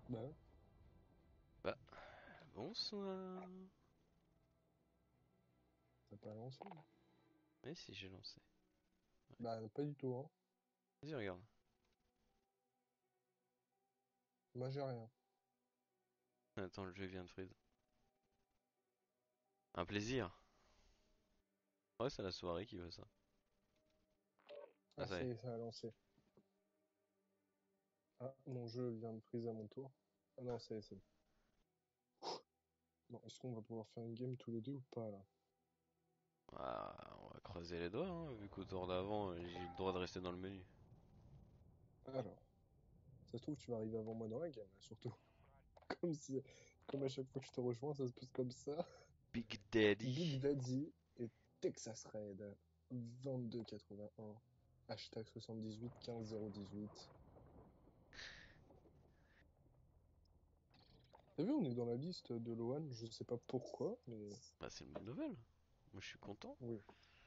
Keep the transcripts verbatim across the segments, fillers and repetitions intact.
Bah, ouais. Bah, bonsoir. T'as pas lancé? Hein. Mais si, j'ai lancé. Bah, pas du tout, hein. Vas-y, regarde. Moi, j'ai rien. Attends, le jeu vient de freeze. Un plaisir. Ouais, c'est la soirée qui veut ça. Ah, Ah, ça y ça y est. est, ça a lancé. Ah, mon jeu vient de freeze à mon tour. Ah non, ça y est, c'est bon. Bon, est-ce qu'on va pouvoir faire une game tous les deux ou pas, là? Ah, on va croiser les doigts, hein, vu qu'au tour d'avant, euh, j'ai eu le droit de rester dans le menu. Alors, ça se trouve, tu vas arriver avant moi dans la game, là, surtout. Comme si, comme à chaque fois que je te rejoins, ça se passe comme ça. Big Daddy. Big Daddy et Texas Raid. vingt-deux quatre-vingt-un. Hashtag soixante-dix-huit quinze zéro dix-huit. T'as vu, on est dans la liste de Loan, je sais pas pourquoi, mais Bah, c'est une bonne nouvelle. Moi, je suis content. oui,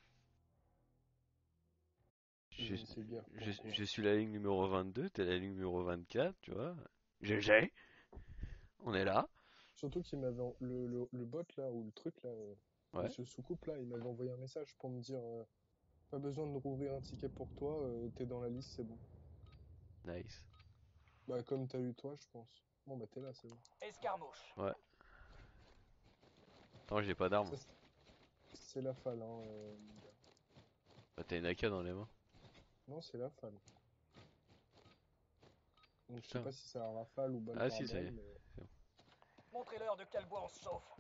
Je, je ne sais guère je, pourquoi. je suis la ligne numéro vingt-deux, t'es la ligne numéro vingt-quatre, tu vois. G G, on est là. Surtout qu'il m'avait en- le, le, le bot là, ou le truc là, euh, Ouais, Monsieur Soucoupe là, il m'avait envoyé un message pour me dire euh, pas besoin de rouvrir un ticket pour toi, euh, t'es dans la liste, c'est bon. nice. Bah comme t'as eu toi, je pense. Bon bah t'es là, c'est bon. Escarmouche. Ouais. Attends, j'ai pas d'arme. Ça c'est c'est la falle, hein, euh, mon gars. Bah, t'as une A K dans les mains. Non, c'est la falle. Donc je sais Putain. pas si c'est un rafale ou balle Ah par si, ça y balle, est. mais C'est bon. Montrez-leur de quel bois on se chauffe.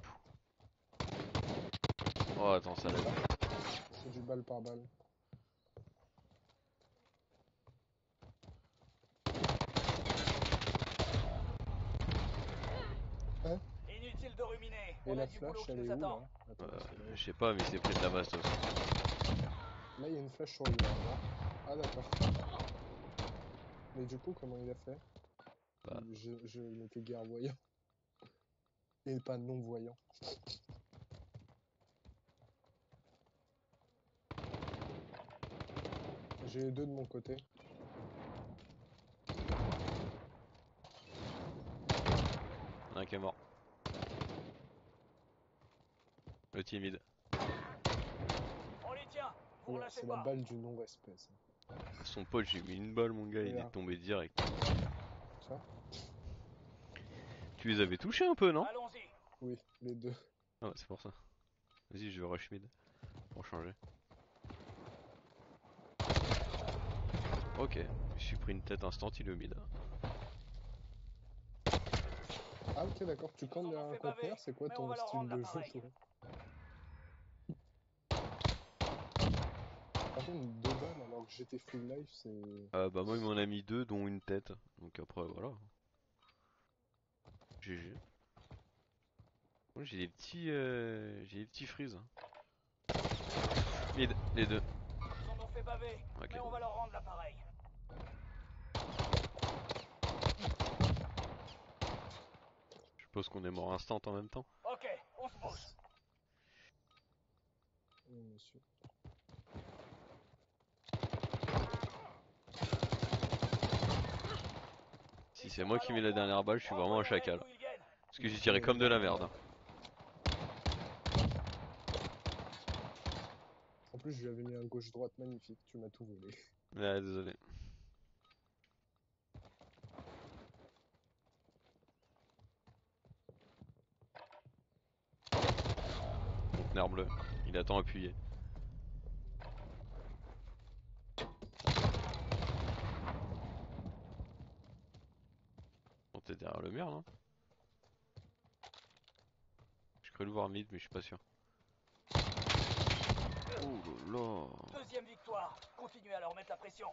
Oh, attends, ça l'a. c'est du balle par balle. Hein? Inutile de ruminer. Et On a la du boulot flash, qui elle est nous où attend. là? Attends, Euh, parce que là, je sais pas, mais c'est pris de la bastos. là il y a une flash sur lui là, non? Ah d'accord. Mais du coup, comment il a fait? Bah, Je, je n'étais guère voyant. Et pas non-voyant. J'ai les deux de mon côté. y'en a un qui est mort. Le timide. On les tient. Vous Regarde, relâchez c'est la pas. balle du non-respect, ça. Son pote, j'ai mis une balle, mon gars, il est Regarde, tombé direct. ça? Tu les avais touchés un peu, non? Allons-y. Oui, les deux. Ah, ouais, c'est pour ça. Vas-y, je vais rush mid. Pour changer. Ok, je me suis pris une tête instant, il est au mid. Ah ok, d'accord, tu Ils nous campes en ont derrière un fait baver. conteneur, c'est quoi Mais on ton va leur style rendre de jeu, l'appareil. toi? Par contre, deux balles alors que j'étais full life, c'est... Euh, bah moi il m'en a mis deux, dont une tête. Donc après, voilà. G G. Moi j'ai des petits... Euh... J'ai des petits freeze. Hein. Mid, les deux. Ils en ont fait baver. Ok. Mais on va leur rendre l'appareil. Je suppose qu'on est mort instant en même temps. Ok, on se bouge. Oui, monsieur. Si Ils c'est sont moi mal qui en mets la point. dernière balle, je suis vraiment un Renvoyons-les chacal. d'où ils viennent. Parce que j'ai C'est tiré comme de la normal. merde. Hein. En plus, je lui avais mis un gauche-droite magnifique, tu m'as tout volé. Ah, désolé. Conteneur bleu. Il attend appuyé. Bon, t'es derrière le mur, non? Je cru le voir mid, mais je suis pas sûr. Oh là là. Deuxième victoire. Continuez à leur mettre la pression.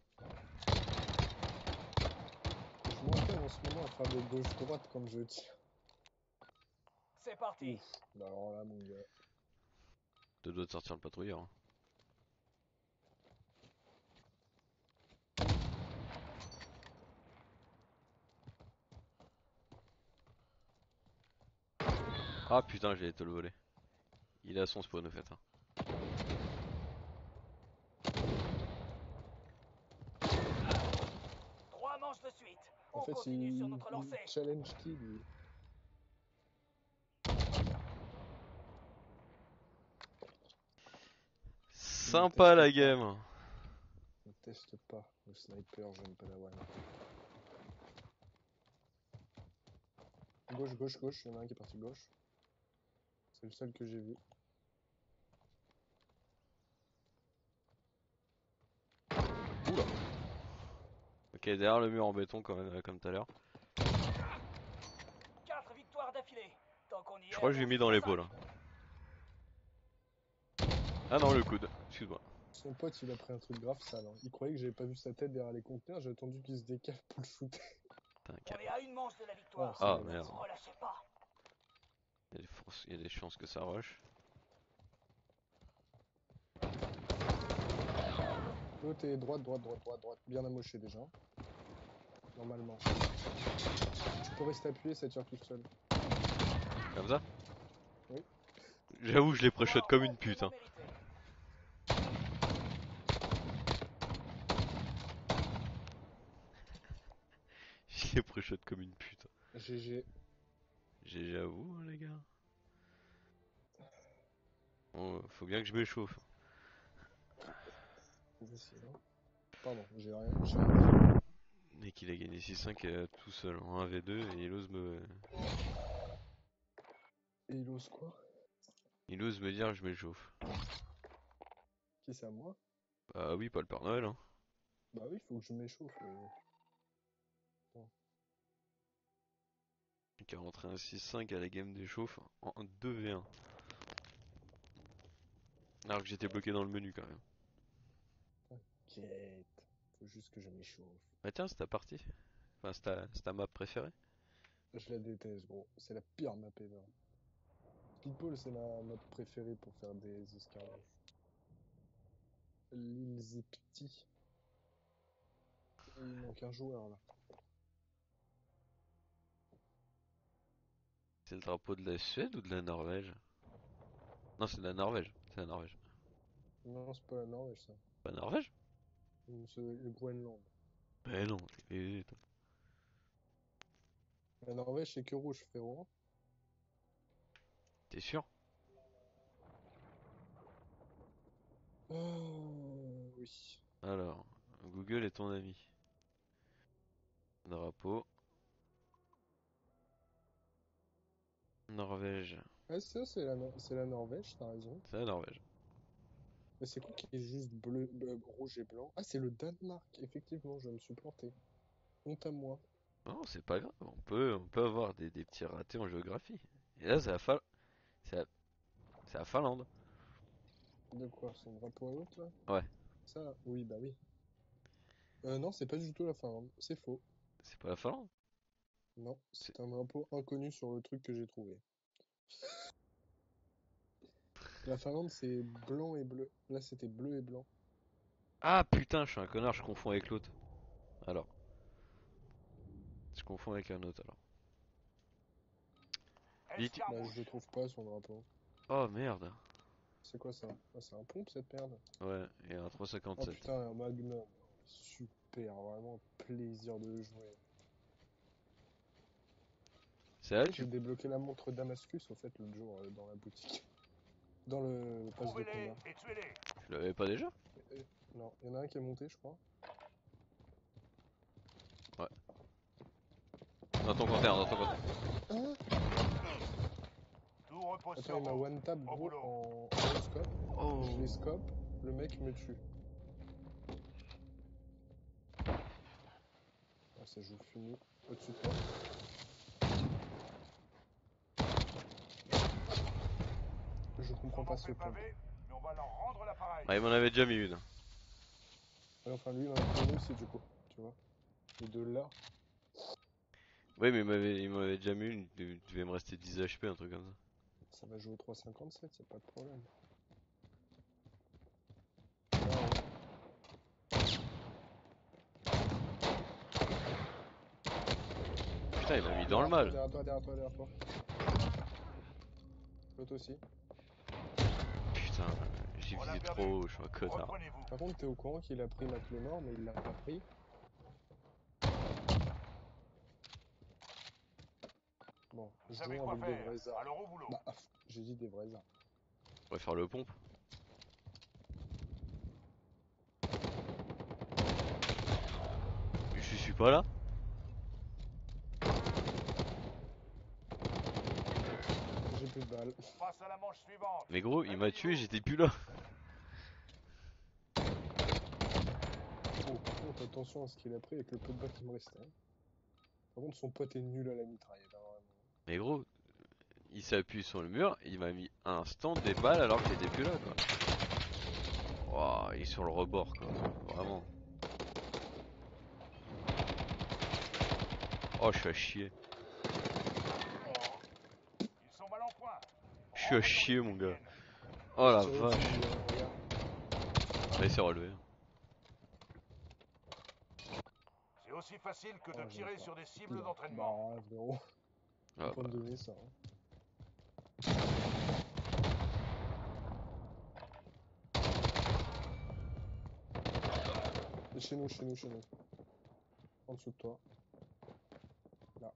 Je m'entraîne en ce moment à faire des gauche-droite quand je tire. C'est parti. Ouf, bah alors là, mon gars. Deux doigts de sortir le patrouilleur. Hein. Ah putain, j'ai été le voler. Il a son spawn au fait. Hein. Trois manches de suite. En On fait, continue il, sur notre il lancée. challenge qui lui? Sympa la teste pas. game. Ne teste pas le sniper, jeune padawan. Gauche, gauche, gauche, il y en a un qui est parti gauche. C'est le seul que j'ai vu. Oula. Ok, derrière le mur en béton quand même, comme tout à l'heure. Quatre victoires d'affilée. Tant qu'on y est, Je crois que je l'ai allons mis dans jusqu'à l'épaule. Ah non, le coude, excuse-moi. Son pote, il a pris un truc grave sale. Hein. Il croyait que j'avais pas vu sa tête derrière les conteneurs, j'ai attendu qu'il se décale pour le shooter. cinq. On est à une manche de la victoire. Ah, Ah merde. Relâchez pas. Il y a des forces- il y a des chances que ça rush. L'autre est droite, droite, droite, droite, droite. Bien amoché déjà. Normalement. Tu peux rester appuyé, ça tire tout seul. Comme ça? Oui. J'avoue, je les pré-shot comme une pute. Hein. Je les pré-shot comme une pute. G G. G G à vous, hein, les gars. Bon, faut bien que je m'échauffe. Pardon, j'ai rien. j'ai rien. Et qu'il a gagné six cinq euh, tout seul en un v deux et il ose me. Et il ose quoi? Il ose me dire je m'échauffe. Qui c'est à moi? Bah oui, pas le Père Noël. Hein. Bah oui, faut que je m'échauffe. euh. Qui a rentré un six cinq à la game des chauffes en deux v un. Alors que j'étais bloqué dans le menu quand même. T'inquiète. Faut juste que je m'échauffe. Bah tiens, c'est ta partie. Enfin, c'est ta, c'est ta map préférée. Je la déteste, gros. C'est la pire map ever. Speedball, c'est ma map préférée pour faire des escalages. L'île Zipti. Il manque un joueur là. C'est le drapeau de la Suède ou de la Norvège? Non, c'est de la Norvège. C'est la Norvège. Non, c'est pas la Norvège ça. Pas Norvège? C'est le Groenland. Bah non, t'es baisé, toi. La Norvège, c'est que rouge, frérot. T'es sûr? Oh, oui. Alors, Google est ton ami. Drapeau. Norvège. Ah, ça, c'est la, Nor- c'est la Norvège, t'as raison. C'est la Norvège. Mais c'est quoi qui est juste bleu, euh, rouge et blanc? Ah, c'est le Danemark. Effectivement, je me suis planté. Honte à moi. Non, c'est pas grave. On peut, on peut avoir des, des petits ratés en géographie. Et là, c'est la, Fal- c'est la... c'est la Finlande. De quoi? Son drapeau à l'autre, là? Ouais. Ça, oui, bah oui. Euh, non, c'est pas du tout la Finlande. C'est faux. C'est pas la Finlande? Non, C'est- c'est un drapeau inconnu sur le truc que j'ai trouvé. La Finlande, c'est blanc et bleu. Là, c'était bleu et blanc. Ah putain, je suis un connard, je confonds avec l'autre. Alors. Je confonds avec un autre alors. Vite. Bah, je le trouve pas, son drapeau. Oh merde. C'est quoi ça? Ah, c'est un pompe, cette merde? Ouais, et un Oh trois cinquante-sept. putain, un Magnum. Super, vraiment plaisir de le jouer. C'est là que J'ai tu... débloqué la montre Damascus, au fait, l'autre jour, euh, dans la boutique. Dans le pass de combat. et tuez-les. Tu l'avais pas déjà? Et- Non, il y en a un qui est monté, je crois. Ouais. Dans ton container, dans ton container. Hein? Tout repose Attends, il m'a one tap, Au gros, boulot. en, en scope. Oh. Je les scope, le mec me tue. Ah, ça joue fini. Au-dessus de toi. Je comprends pas ce pompe. mais on va leur rendre l'appareil. Ah, il m'en avait déjà mis une. Ouais, enfin, lui, il en a pris une aussi, du coup. Tu vois? Les deux là. Oui, mais il m'avait, il m'avait déjà mis une. Il devait me rester dix H P, un truc comme ça. Ça va jouer au trois cinquante-sept, c'est pas de problème. Ah, ouais. Putain, il m'a mis dans le Derrière toi, mal. derrière toi, derrière toi, derrière toi. L'autre aussi. Putain, j'ai On l'a visé perdu. trop haut, je suis un connard. Reprenez-vous. Par contre, t'es au courant qu'il a pris ma clé mort, mais il l'a pas pris. Bon, Vous savez jouons quoi avec des faire. vraies armes. Alors au boulot. Bah, j'ai dit des vraies armes. On va faire le pompe. Je suis pas là. J'ai plus de balles. On passe à la manche suivante. Mais gros, il Même m'a tué, niveau. j'étais plus là. Oh, par contre, attention à ce qu'il a pris avec le peu de balles qui me restait. Hein. Par contre, son pote est nul à la mitraillette, hein, vraiment. Mais gros, il s'appuie sur le mur, il m'a mis instant des balles alors que j'étais plus là quoi. Waouh, il est sur le rebord quoi, vraiment. Oh, je suis à chier. Ils sont mal en point. Je suis à chier mon gars. Oh la Tiens, vache. tu- euh, regarde. Ah, il s'est relevé. C'est aussi facile que de Oh, j'aime tirer pas. sur des cibles Pile. d'entraînement. Bah, frérot, Ah faut pas bah. me donner ça. Hein. Et chez nous, chez nous, chez nous. En dessous de toi. Là.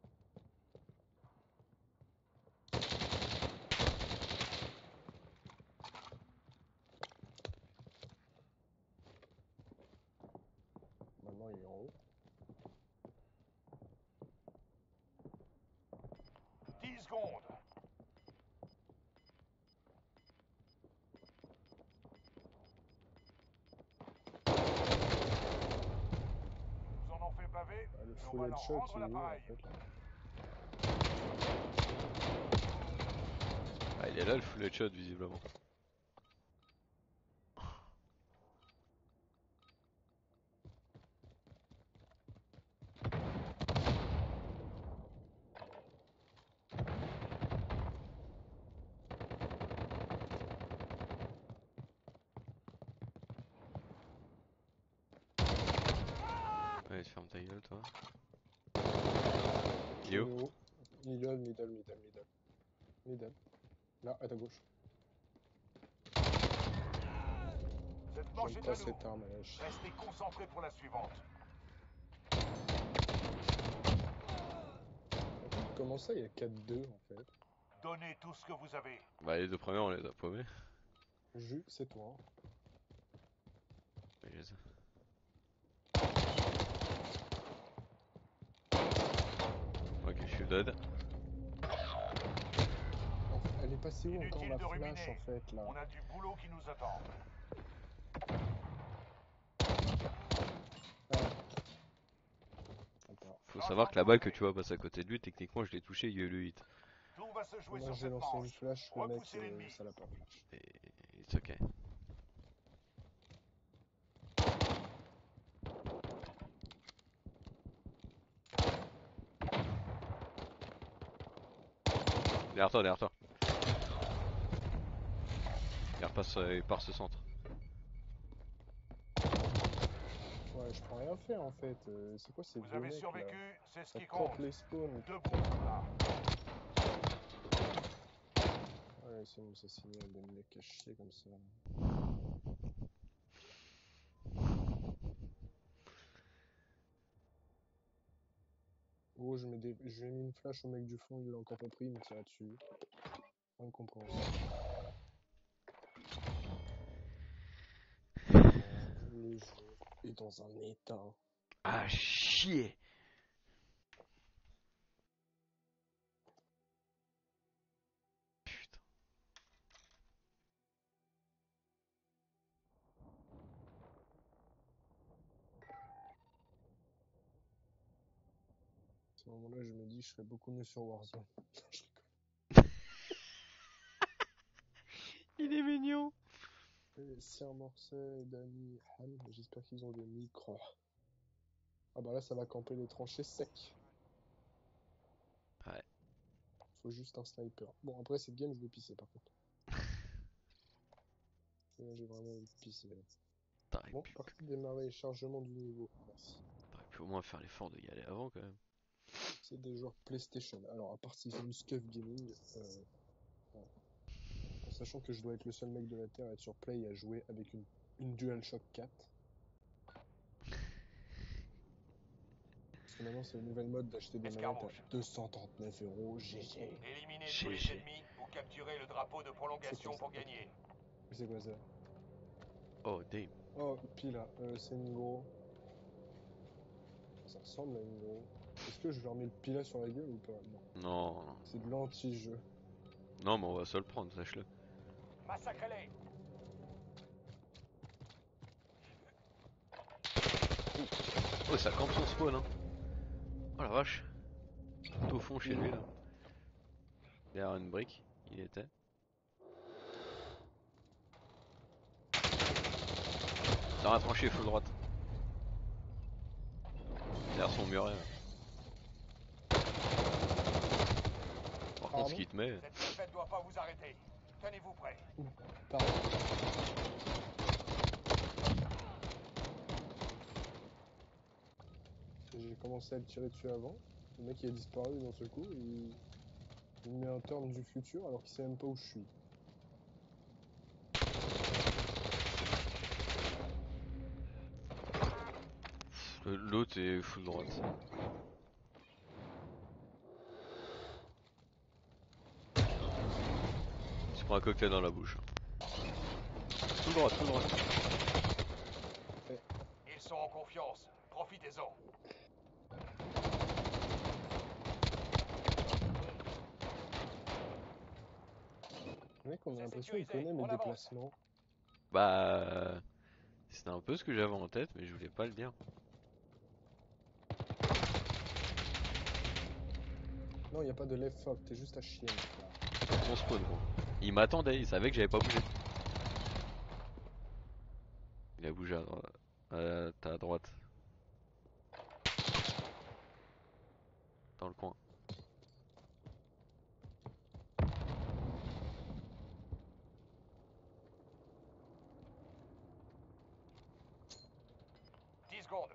Maintenant, il est en haut. dix secondes. Ils nous en ont fait baver. Bah, le Et on full va leur headshot, rendre il est où en l'appareil. fait là. Ah, il est là le full headshot visiblement. Allez, ferme ta gueule toi. Il est Chez où? nous. Middle, middle, middle, middle. Middle. Là, à ta gauche. Cette manche J'aime est pas à nous. cette arme à la chie. Restez concentrés pour la suivante. Comment ça, il y a quatre deux en fait? Donnez tout ce que vous avez. Bah les deux premiers on les a paumés. Jus, c'est toi. Hein. Mais je les ai. Ok, je suis dead. En fait, elle est passée où encore Inutile la de flash ruminer. en fait là? On a du boulot qui nous attend. Ah. Attends. Faut savoir que la balle que tu vois passer à côté de lui, techniquement je l'ai touché, il y a eu le hit. Tout va se jouer Moi sur j'ai cette lancé une manche. flash, le mec Repoussez euh, l'ennemi. ça l'a pas flash. Et it's ok. Derrière toi, derrière toi. Il repasse, euh, il part ce centre. Ouais, je peux rien faire en fait. Euh, c'est quoi ces Vous deux avez mecs là? survécu, c'est ce Ça qui campe compte. les spawns. Debout, là. Ouais, c'est bon, ça signale des mecs à chier comme ça. Oh, je mets des... je lui ai mis une flash au mec du fond, il l'a encore pas pris, il me tire dessus. Incompréhensible. Le jeu est dans un état. Ah chier! Putain. À ce moment-là, je me dis, je serais beaucoup mieux sur Warzone. Je rigole. Il est mignon! Et Sir Morset et Danny Han, j'espère qu'ils ont des micros. Ah bah là, ça va camper les tranchées sec. Ouais. Faut juste un sniper. Bon, après cette game, je vais pisser par contre. Là, j'ai vraiment envie de pisser. Là. T'aurais Bon, pu, partie démarrer, chargement du niveau. Merci. t'aurais pu au moins faire l'effort de y aller avant quand même. C'est des joueurs PlayStation. Alors, à part s'ils ont une Scuf Gaming, euh, bon. En sachant que je dois être le seul mec de la Terre à être sur Play et à jouer avec une, une DualShock quatre. que maintenant c'est le nouvel mode d'acheter des manettes à Escarmouche. deux cent trente-neuf euros. G G. Éliminez G tous les G. ennemis ou capturez le drapeau de prolongation C'est quoi pour ça? gagner. Mais c'est quoi ça? Oh, damn. Oh, pile, euh, c'est une gros. Ça ressemble à une gros. Est-ce que je leur mets le pila sur la gueule ou pas? Non. Non, non. C'est de l'anti-jeu. Non, mais on va se le prendre, sache-le. Massacrez-les. Oh, ça campe son spawn, hein. Oh la vache. Tout au fond chez lui, là. Derrière une brique, il était. Dans la tranchée, full droite. Derrière son muret, là. Par contre, ce Pardon? qu'il te met. Cette défaite doit pas vous arrêter. Tenez-vous prêts. Pardon. J'ai commencé à le tirer dessus avant. Le mec il a disparu d'un seul coup et il... il me met un turn du futur alors qu'il sait même pas où je suis. Le- L'autre est full droite. Il se prend un cocktail dans la bouche. Full droite, full droite. Ils sont en confiance. Profitez-en. Le mec, on a C'est l'impression qu'il sécurisé, connaît mes on avance. déplacements. Bah. C'était un peu ce que j'avais en tête, mais je voulais pas le dire. Non, il n'y a pas de left fuck, t'es juste à chier. mec, là. Mon spawn, gros. Il m'attendait, il savait que j'avais pas bougé. Il a bougé à droite. Euh, t'as à droite. Dans le coin. dix secondes.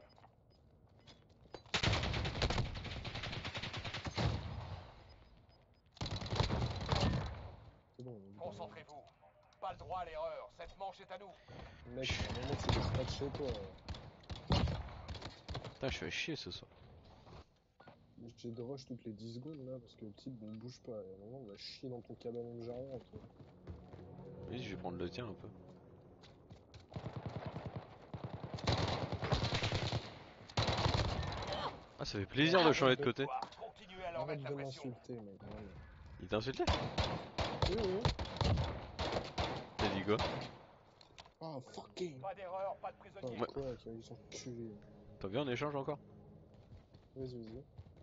C'est bon. on est Concentrez-vous. Pas le droit à l'erreur. Cette manche est à nous. dans- Mec, à un moment, c'est des stats chez toi. là. Putain, je suis à chier ce soir. J'ai de rush toutes les dix secondes là parce que le type ne bouge pas. Et à un moment, on va chier dans ton cabanon de jardin. ok. Vas-y, je vais prendre le tien un peu. Ah, ça fait plaisir de Arrête changer de de- côté. Pouvoir continuer à leur Arrête mettre la de pression. m'insulter, mec. Vraiment. Il t'a insulté? Oui, oui. T'as dit quoi? Ah, fucking. Pas d'erreur, pas de Putain, prisonnier. Ouais. quoi, qui ils sont culés. T'as vu en échange encore? Vas-y, vas-y.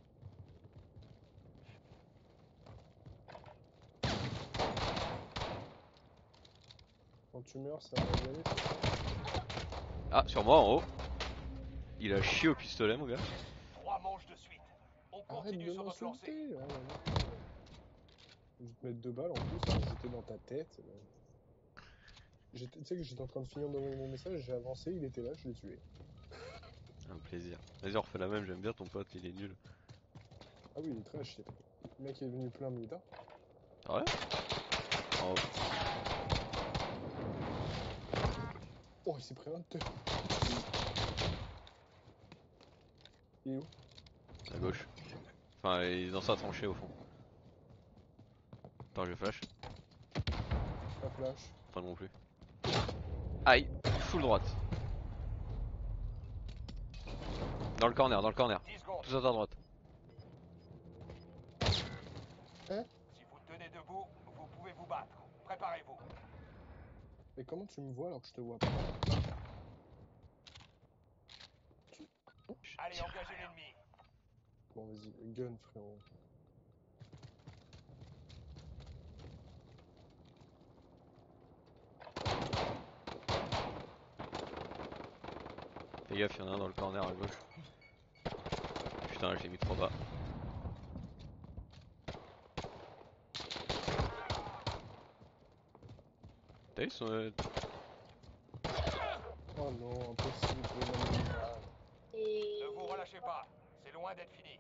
Quand tu meurs, ça va y aller. Ah, sur moi en haut. Il a chié au pistolet, mon gars. Trois manches de suite. On Arrête continue de sur notre lancée. m'insulter. Oh là là. Je vais te mettre deux balles en plus, alors j'étais dans ta tête. J'étais- Tu sais que j'étais en train de finir d'envoyer mon message, j'ai avancé, il était là, je l'ai tué. Un plaisir. Vas-y, on refait la même, j'aime bien ton pote, il est nul. Ah oui, il est très chier. Le mec est venu plein mid. Hein. Ah ouais? En haut. Oh, il s'est pris un te. Il est où? À gauche. Enfin, il est dans sa tranchée au fond. Attends, je flash. Pas flash. Pas non plus. Aïe, full droite. Dans le corner, dans le corner. dix secondes. Tout ça à ta droite. Si vous tenez debout, vous pouvez vous battre. Préparez-vous. Mais comment tu me vois alors que je te vois pas? Je Allez, tire. engagez l'ennemi. Bon, vas-y, gun, frérot. Fais gaffe, y'en a un dans le corner à gauche. Putain, j'ai mis trop bas. T'as vu son... euh, Oh non, impossible, je vais m'amener une balle. Ne vous relâchez pas. C'est loin d'être fini.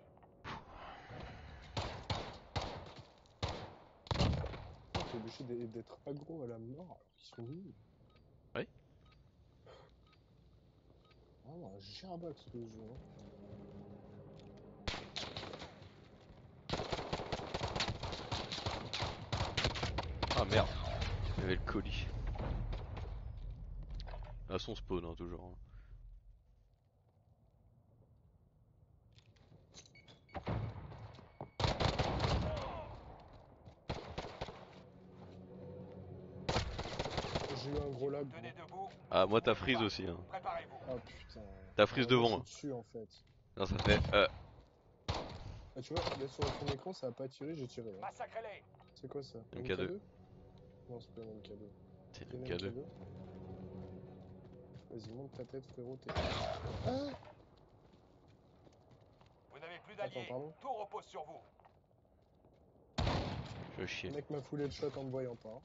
T'es obligé d'être- d'être aggro à la mort alors qu'ils sont nuls. Oui. Vraiment un gerbac ce jeu. Hein. Ah merde, il y avait le colis. À son spawn, hein, toujours. hein. J'ai eu un gros lag. Tenez Bon. debout. Ah, moi vous t'as pouvez freeze vous aussi. Hein. battre. Préparez-vous. Ah putain. T'as freeze Ouais, moi, je devant. suis dessus en fait. Non, ça fait. Euh, Ah, tu vois, là sur ton écran, ça a pas tiré, j'ai tiré. Hein. Massacrez-les. C'est quoi ça? M K deux. M K deux? Non, c'est pas une M K deux. c'est C'est une une M K deux. M K deux? Vas-y, monte ta tête, frérot. T'es... Ah! Vous n'avez plus Attends, d'alliés. pardon? Tout repose sur vous. Je veux chier. Le mec m'a foulé le shot en me voyant pas. hein.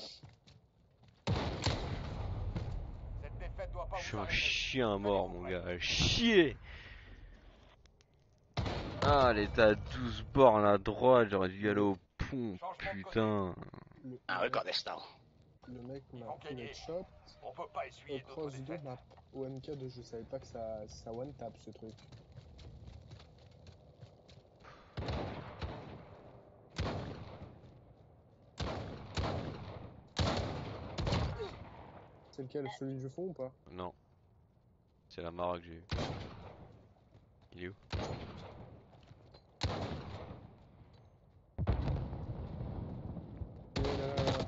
Cette défaite doit pas Je suis vous un arrêter. chien mort, Tenez-vous mon prêts. gars. Chier! Ah, elle était à douze bornes à droite, j'aurais dû y aller Le, au pont, Changement de côté. putain. le, Ah, le mec, regardez ça. le mec Ils m'a vont foulé gagner. le shot On peut pas essuyer d'autres across the défaites. map. Au M K deux, je savais pas que ça, ça one tap ce truc. C'est lequel? Celui du fond ou pas? Non, c'est la Mara que j'ai eu. Il est où? Il est là, là, là.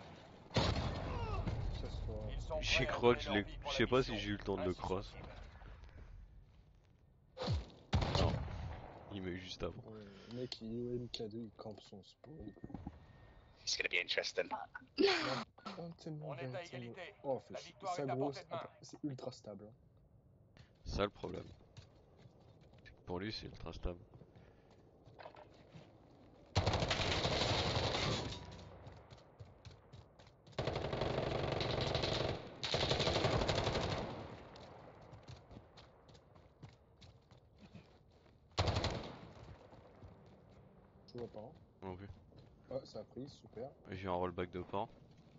Ça se voit. Ils sont J'ai prêts à crois donner que je leur l'ai. vie pour Je la sais pas mission. si j'ai eu le temps de le Ainsi cross. soit-il. Non, il m'a eu juste avant. Bon, le mec, il est au M K deux, il campe son spawn. It's gonna be interesting. Oh, tellement On est bien, à tellement- égalité. Oh, fait La chier. victoire Ça, est à gros, portée de c'est main. après- c'est ultra stable. hein. Ça le problème. Pour lui, c'est ultra stable. Je vois pas. hein. Non plus. Ah, ça a pris, super. J'ai eu un rollback de pan.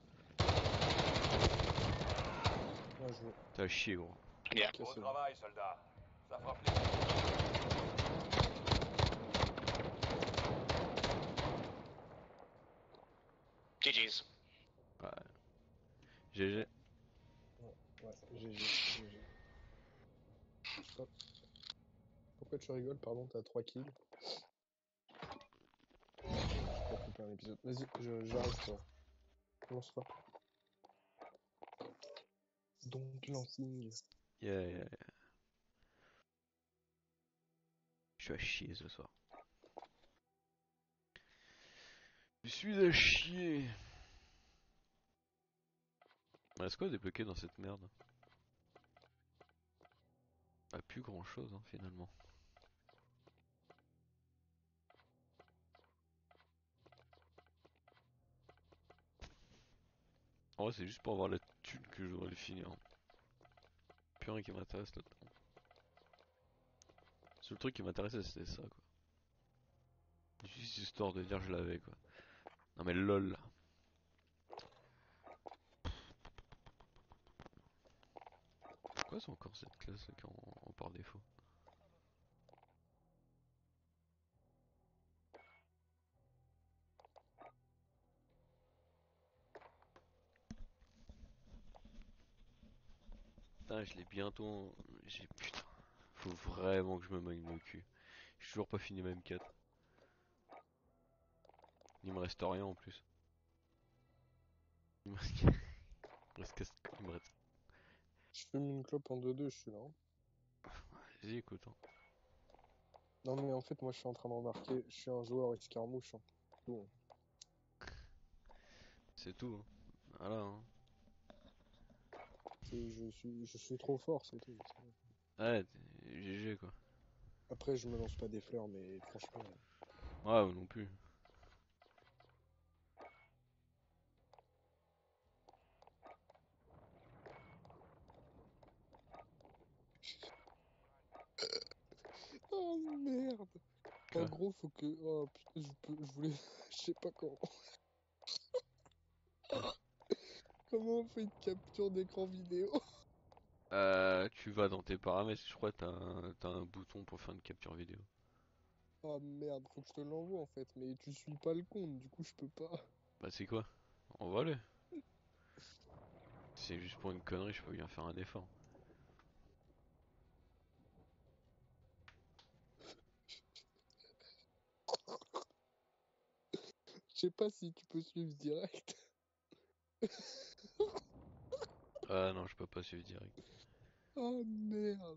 Bien joué. T'as chier, gros. Yeah. Beau Cassez-vous. travail, soldat. Ça fera plaisir. G G's. G G. Ouais, G G, G G. Stop. Pourquoi tu rigoles? Pardon, t'as trois kills. Je peux couper un épisode. Vas-y, je- j'arrive toi. Lance-toi. Donc, lancing. Yeah, yeah, yeah. Je suis à chier ce soir. Je suis à chier. Il reste quoi débloqué dans cette merde? Pas plus grand chose hein, finalement. En vrai c'est juste pour avoir la thune que je dois le finir. Plus rien qui m'intéresse là-dedans. Le seul truc qui m'intéressait c'était ça quoi. Juste histoire de dire je l'avais quoi. Non mais lol. Pourquoi c'est encore cette classe là qui est en, en par défaut? Putain je l'ai bientôt... J'ai... Putain. Faut vraiment que je me magne le cul. J'ai toujours pas fini ma M quatre. Il me reste rien en plus. Il me reste... il me reste... il me reste... Je fume une clope en deux deux, je suis là. hein. Vas-y écoute. Hein. Non, mais en fait, moi, je suis en train de remarquer, je suis un joueur escarmouche. Hein. Tout, hein. C'est tout. Hein. Voilà. Hein. C'est- Je suis, je suis trop fort, c'est tout. Ouais, G G quoi. Après, je me lance pas des fleurs, mais franchement. Ouais, moi non plus. Oh merde! Quoi? En gros, faut que. Oh putain, je peux. Je voulais. Je sais pas comment. Comment on fait une capture d'écran vidéo? Euh, tu vas dans tes paramètres, je crois que t'as un, t'as un bouton pour faire une capture vidéo. Oh merde, faut que je te l'envoie en fait, mais tu suis pas le compte, du coup, je peux pas. Bah c'est quoi? Envoie-le. C'est juste pour une connerie, je peux bien faire un effort. Je sais pas si tu peux suivre direct. Ah non, je peux pas suivre direct. Oh merde.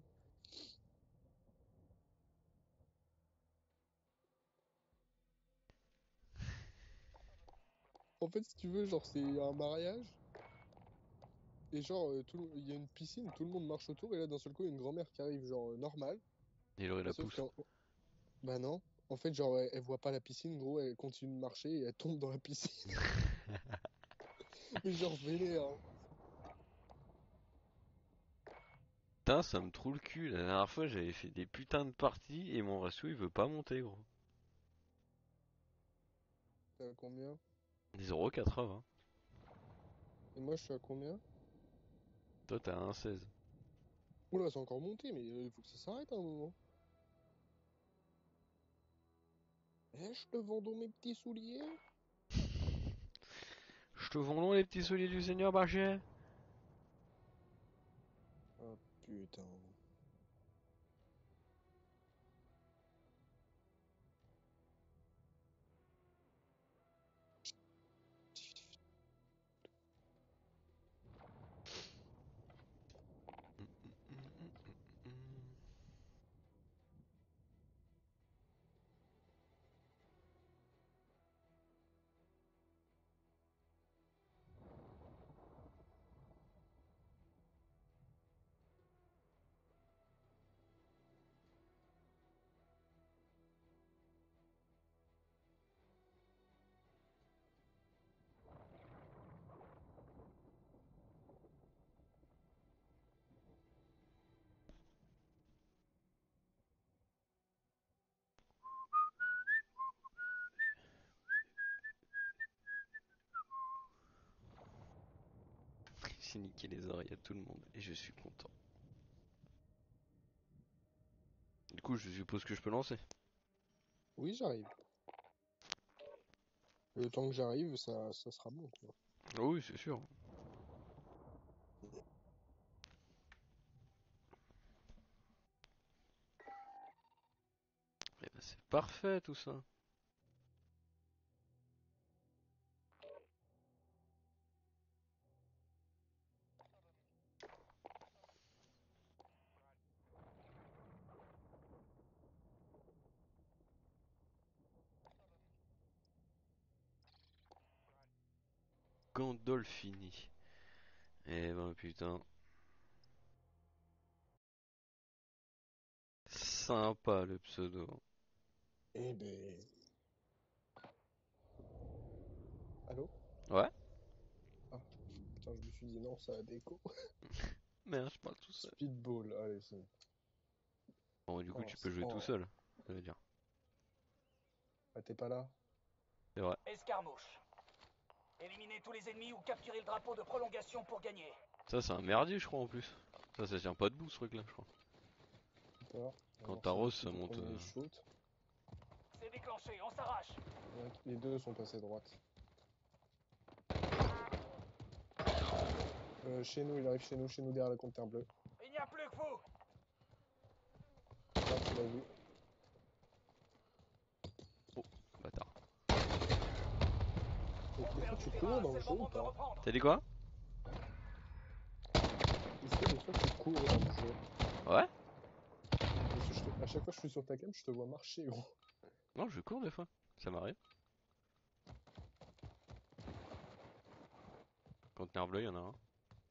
En fait, si tu veux, genre, c'est un mariage. Et genre, euh, tout le- il y a une piscine, tout le monde marche autour. Et là, d'un seul coup, il y a une grand-mère qui arrive, genre, euh, normale. Il aurait Et la sauf pousse. que. Bah non. En fait, genre, elle, elle voit pas la piscine, gros. Elle continue de marcher et elle tombe dans la piscine. Mais genre, vénère. Hein. Putain, ça me trouve le cul. La dernière fois, j'avais fait des putains de parties et mon ratio il veut pas monter, gros. T'es à combien? zéro virgule quatre-vingts. Et moi, je suis à combien? Toi, t'as un virgule seize. Oula, c'est encore monté, mais il faut que ça s'arrête à un moment. Eh, je te vends donc mes petits souliers. Je te vends les petits souliers du Seigneur Bachet. Oh putain. J'ai niqué les oreilles à tout le monde et je suis content. Du coup, je suppose que je peux lancer. Oui, j'arrive. Le temps que j'arrive, ça, ça sera bon, quoi. Oh oui, c'est sûr. Eh ben, c'est parfait tout ça. Gandolfini. Eh ben putain. Sympa le pseudo. Eh ben... Allô? Ouais? Ah, putain, je me suis dit non, ça a déco. Merde, je parle tout seul. Speedball, allez, c'est... Bon, du coup, Oh, tu peux c'est- jouer tout oh. seul, ça veut dire. Ah, t'es pas là? C'est vrai. Escarmouche. Éliminez tous les ennemis ou capturez le drapeau de prolongation pour gagner. Ça, c'est un merdier, je crois, en plus. Ça, ça tient pas debout, ce truc-là, je crois. Super. On va Quand voir si t'arroses, depuis ça ton monte. premier euh, shoot. C'est déclenché, on s'arrache. Ouais, les deux sont passés droite. Euh, chez nous, il arrive chez nous, chez nous derrière la compteur bleue. Il n'y a plus que vous. Ah, tu l'as vu. Oh, bâtard. Donc, On des fois, perd tu du cours terrain, dans c'est le le jeu ou moment de le pas? reprendre. T'as dit quoi? Est-ce que des fois, tu cours dans le jeu? Ouais? Parce que je te- à chaque fois que je suis sur ta cam, je te vois marcher, gros. Non, je cours des fois. Ça m'arrive. Conteneur bleu, il y en a un.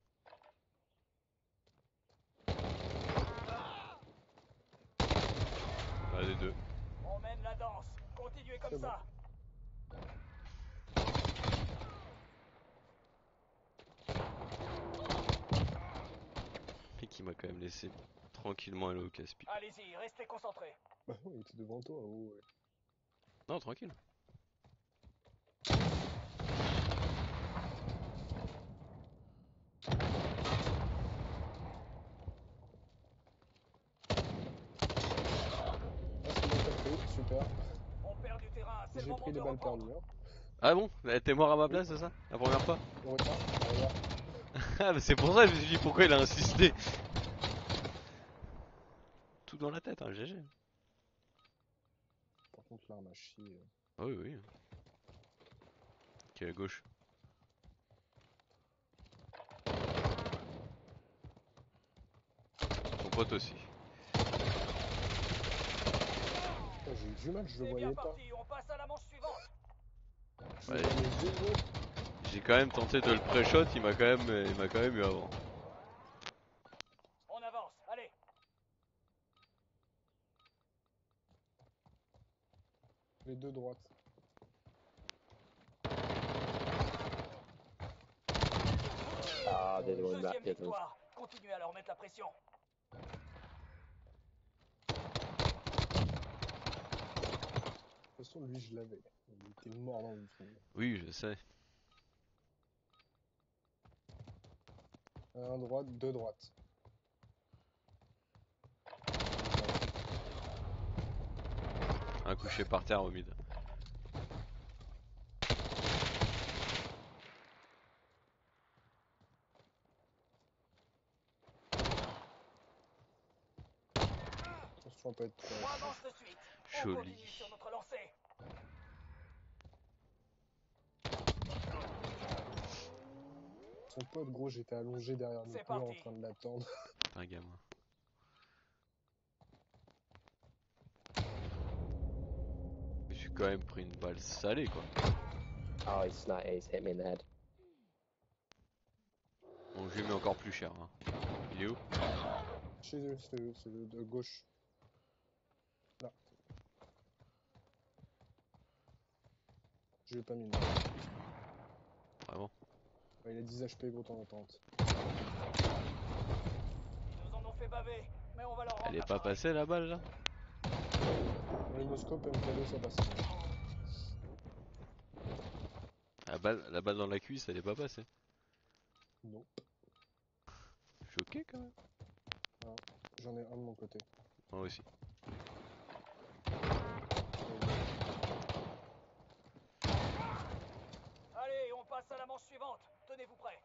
Ah, les deux. On mène la danse. Continuez comme C'est bon. ça. Et qui m'a quand même laissé tranquillement aller au casse-pipe. Allez-y, restez concentrés. Bah non, il était devant toi. Oh, ouais. Non, tranquille. Ah, c'est bon, t'as pris, super. On perd du terrain, c'est le J'ai moment pris de les le balles reprendre. perdues. Hein. Ah bon? Eh, t'es mort à ma place, c'est ça? La première fois? Ouais, ah, regarde. Ah, mais c'est pour ça que je me suis dit pourquoi il a insisté. Tout dans la tête, hein, G G. Par contre, l'arme à chier. euh. Ah oui, oui. Qui est à gauche. Son pote aussi. Oh, j'ai eu du mal, je le C'est voyais bien pas. parti, on passe à la manche suivante. Je Ouais. le voyais zéro. J'ai quand même tenté de le pré-shot, il m'a quand même, il m'a quand même eu avant. On avance, allez. Les deux droites. Ah, they're the one that Deuxième did them. victoire. Continuez à leur mettre la pression. De toute façon, lui, je l'avais. Il était mort dans le trou. Oui, je sais. Un droite, deux droites. Un couché par terre au mid. Attention à pas être trop. On avance de suite. On Joli. continue sur notre lancée. Son pote, gros, j'étais allongé derrière le C'est mur parti. en train de l'attendre. Un gamin. Je me suis quand même pris une balle salée quoi. Oh, he's sniped. He's hit me in the head. Bon, je lui mets encore plus cher. Hein. Il est où? Chez eux, c'est eux, c'est eux de gauche. Là. Je lui ai pas mis une balle. Vraiment? Ouais, il a dix H P, gros temps d'attente. Ils nous en ont fait baver, mais on va leur rendre Elle est la pas pareille. passée la balle là? Le noscope M K deux, ça passe. La balle, la balle dans la cuisse, elle est pas passée. Non. Choqué quand même. Ah, j'en ai un de mon côté. Moi aussi. Allez, on passe à la manche suivante. Tenez-vous prêts.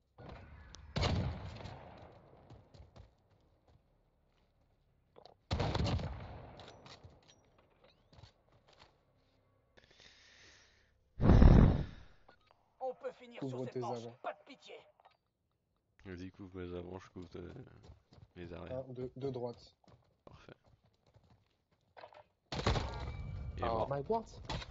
On peut finir Couvre sur cette tes manche. avants. Pas de pitié. Vas-y, couvre mes avant, je couvre euh, mes arrières. Un, deux, deux droites. Parfait. Il est Oh, mort. my what?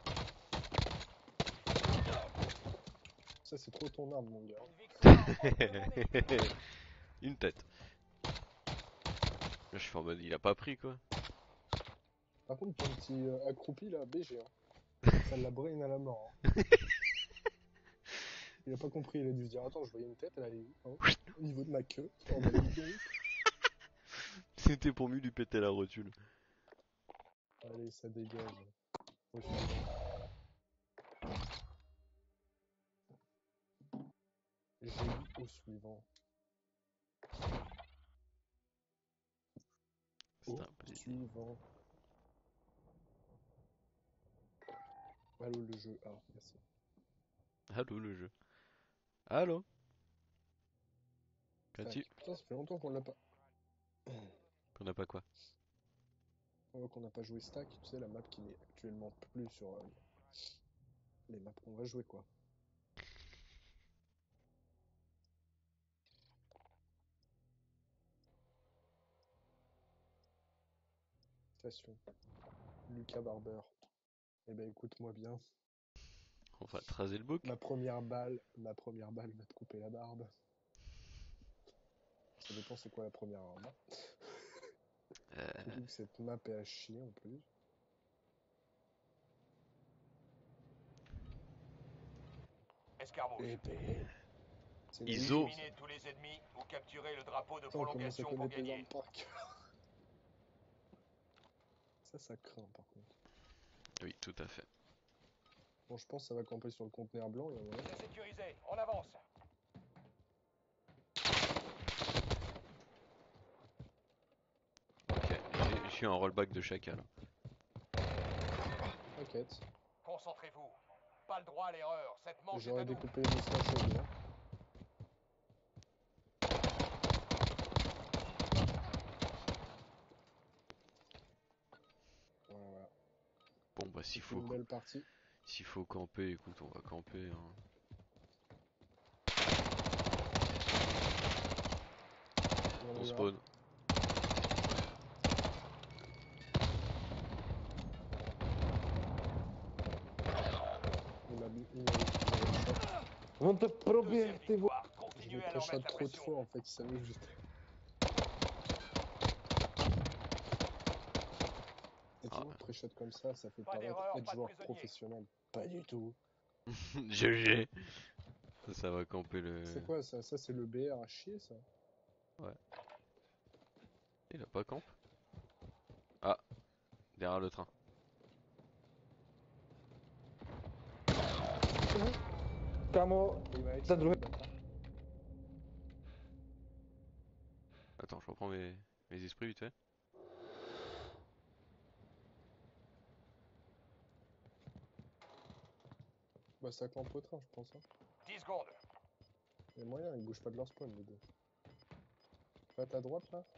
Ça, c'est trop ton arme, mon gars. Une victoire amplement méritée. Une tête. Là, je suis en mode, il a pas pris quoi. Par contre, ton petit euh, accroupi là, B G. Hein. Ça l'a brain à la mort. Hein. Il a pas compris, il a dû se dire attends, je voyais une tête, elle allait où hein, au niveau de ma queue. Oh, bah, dis donc. C'était pour mieux lui péter la rotule. Allez, ça dégage. Au J'ai eu au suivant. C'est Au un plaisir. suivant. Allô le jeu. Ah, merci. Allô le jeu. Allô? Tac. Qu'as-tu? Putain, ça fait longtemps qu'on l'a pas. Qu'on a pas quoi? Oh, qu'on n'a pas joué Stack, tu sais, la map qui n'est actuellement plus sur euh, les maps qu'on va jouer quoi. Station. Lucas Barber. Eh ben écoute-moi bien. On va te raser le bouc. Ma première balle, ma première balle va te couper la barbe. Ça dépend c'est quoi la première arme. Hein. Euh, Surtout que cette map est à chier en plus. Escarmouche. Et ben. C'est une I S O. réussite, Éliminez tous les ennemis ou capturez le drapeau de ça. Putain, on commence à prolongation pour connaître les gagner. armes par cœur. Ça, ça craint par contre. oui, tout à fait. Bon, je pense que ça va camper sur le conteneur blanc. Et voilà. C'est sécurisé, on avance. Ok, j'ai- je suis en rollback de chacal. T'inquiète. Concentrez-vous. pas le droit à l'erreur. Cette manche est J'aurais à nous. découpé les moustaches au blanc. Voilà, voilà. Bon bah s'il C'est faut, une belle partie. s'il faut camper, écoute, on va camper. Hein. On On y va. spawn. Il m'a bu- il m'a- il m'a shot. Want te Deuxième proberen te victoire. Je l'ai Continuez à leur pré-shot mettre la trop de pression. fois en fait, il savait où j'étais. Et tu Ah. vois, pré-shot comme ça, ça fait Pas paraître d'erreur, être pas de joueur prisonnier. professionnel. Pas du tout. G G. Ça, ça va camper le. C'est quoi ça? Ça c'est le B R à chier ça? Il a pas camp. Ah, derrière le train. Camo, Il m'a headshot, Ça doit- le bâtard. Attends, je reprends mes, mes esprits vite fait. Bah ça campe au train je pense. Hein. dix secondes. Il y a moyen, ils bougent pas de leur spawn les deux. Pas à ta droite là?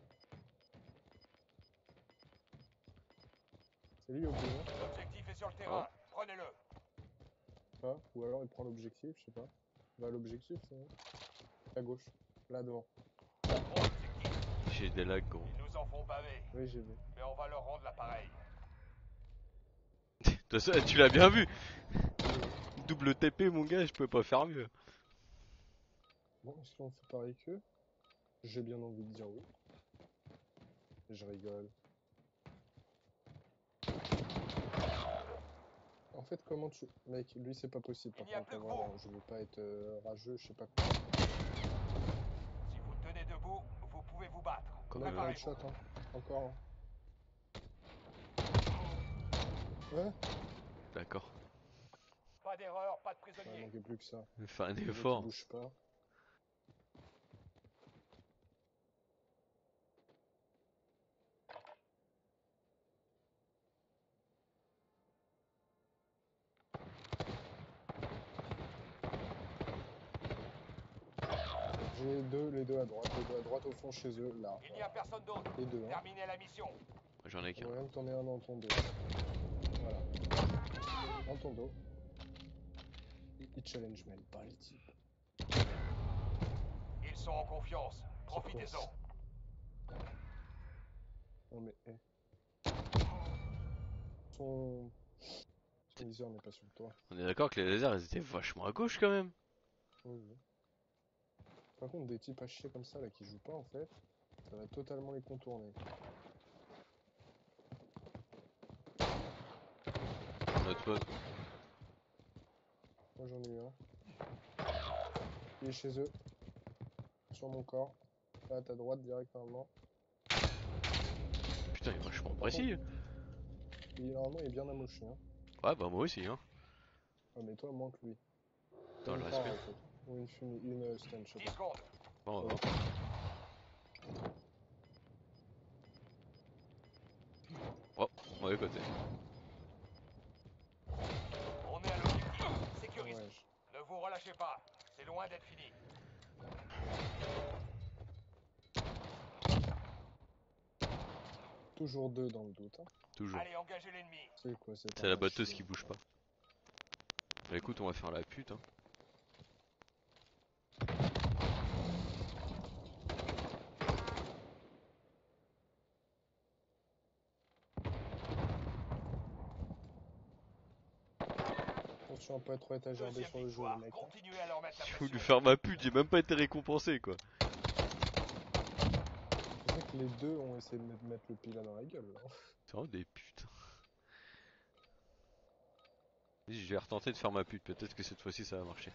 C'est lui au bout, hein? L'objectif est sur le terrain. Prenez-le. Pas. Ou alors il prend l'objectif, je sais pas. Va à l'objectif, sinon. À gauche. Là devant. Bon objectif. J'ai des lags gros. Ils nous en font baver. Oui, j'ai vu. Mais on va leur rendre l'appareil. De ça, tu l'as bien vu. Double T P mon gars, je peux pas faire mieux. Bon, est-ce qu'on fait pareil qu'eux? J'ai bien envie de dire oui. Je rigole. En fait, comment tu... Mec, lui, c'est pas possible. Il Par n'y a contre, plus que vraiment, vous. je veux pas être euh, rageux, je sais pas quoi. Si vous tenez debout, vous pouvez vous battre. Comme Mec, un Préparez-vous. headshot, hein. Encore. Hein. Ouais. D'accord. Pas d'erreur, pas de Ouais, il prisonnier. manquait plus que ça. Fais un Le mec, il effort. bouge pas. J'ai deux, les deux à droite, les deux à droite au fond chez eux, là. Il n'y a personne d'autre. Les deux, hein. Terminez la mission. J'en ai qu'un. J'aimerais bien que t'en aies un dans ton dos. Voilà. Dans ton dos. Il, il challenge même pas les types. Ils sont en confiance. quoi, Profitez-en. Non mais, eh. Son... Son viseur n'est pas sur toi. On est d'accord que les lasers ils étaient vachement à gauche quand même. Oui, oui. Par contre, des types à chier comme ça, là, qui jouent pas, en fait, ça va totalement les contourner. Notre spawn. Moi, j'en ai eu un. Il est chez eux. Sur mon corps. Là, à ta droite, direct, normalement. Putain, il est vachement Par précis. Il, normalement, il est bien amoché, hein. Ouais, bah moi aussi, hein. Ah, mais toi, moins que lui. Dans le Une respect. para, en fait. Ou une fumée, une euh, stun, je sais dix pas. secondes. Bon, on va voir. Oh, mauvais côté. On est à l'objectif. Sécurisé. Ouais, je- Ne vous relâchez pas. C'est loin d'être fini. Toujours deux dans le doute, hein. Toujours. Allez, engagez l'ennemi. C'est quoi cette C'est la arme à batteuse chier, qui bouge quoi. pas. Bah écoute, on va faire la pute, hein. Attention à pas être trop étagère B Deuxième sur le jeu, victoire. les mecs. hein. Continuez à leur mettre la Il faut pression. lui faire ma pute, j'ai même pas été récompensé quoi. C'est vrai que les deux ont essayé de me mettre le pila dans la gueule, là. C'est vraiment des putes. Vas-y, je vais retenter de faire ma pute, peut-être que cette fois-ci ça va marcher.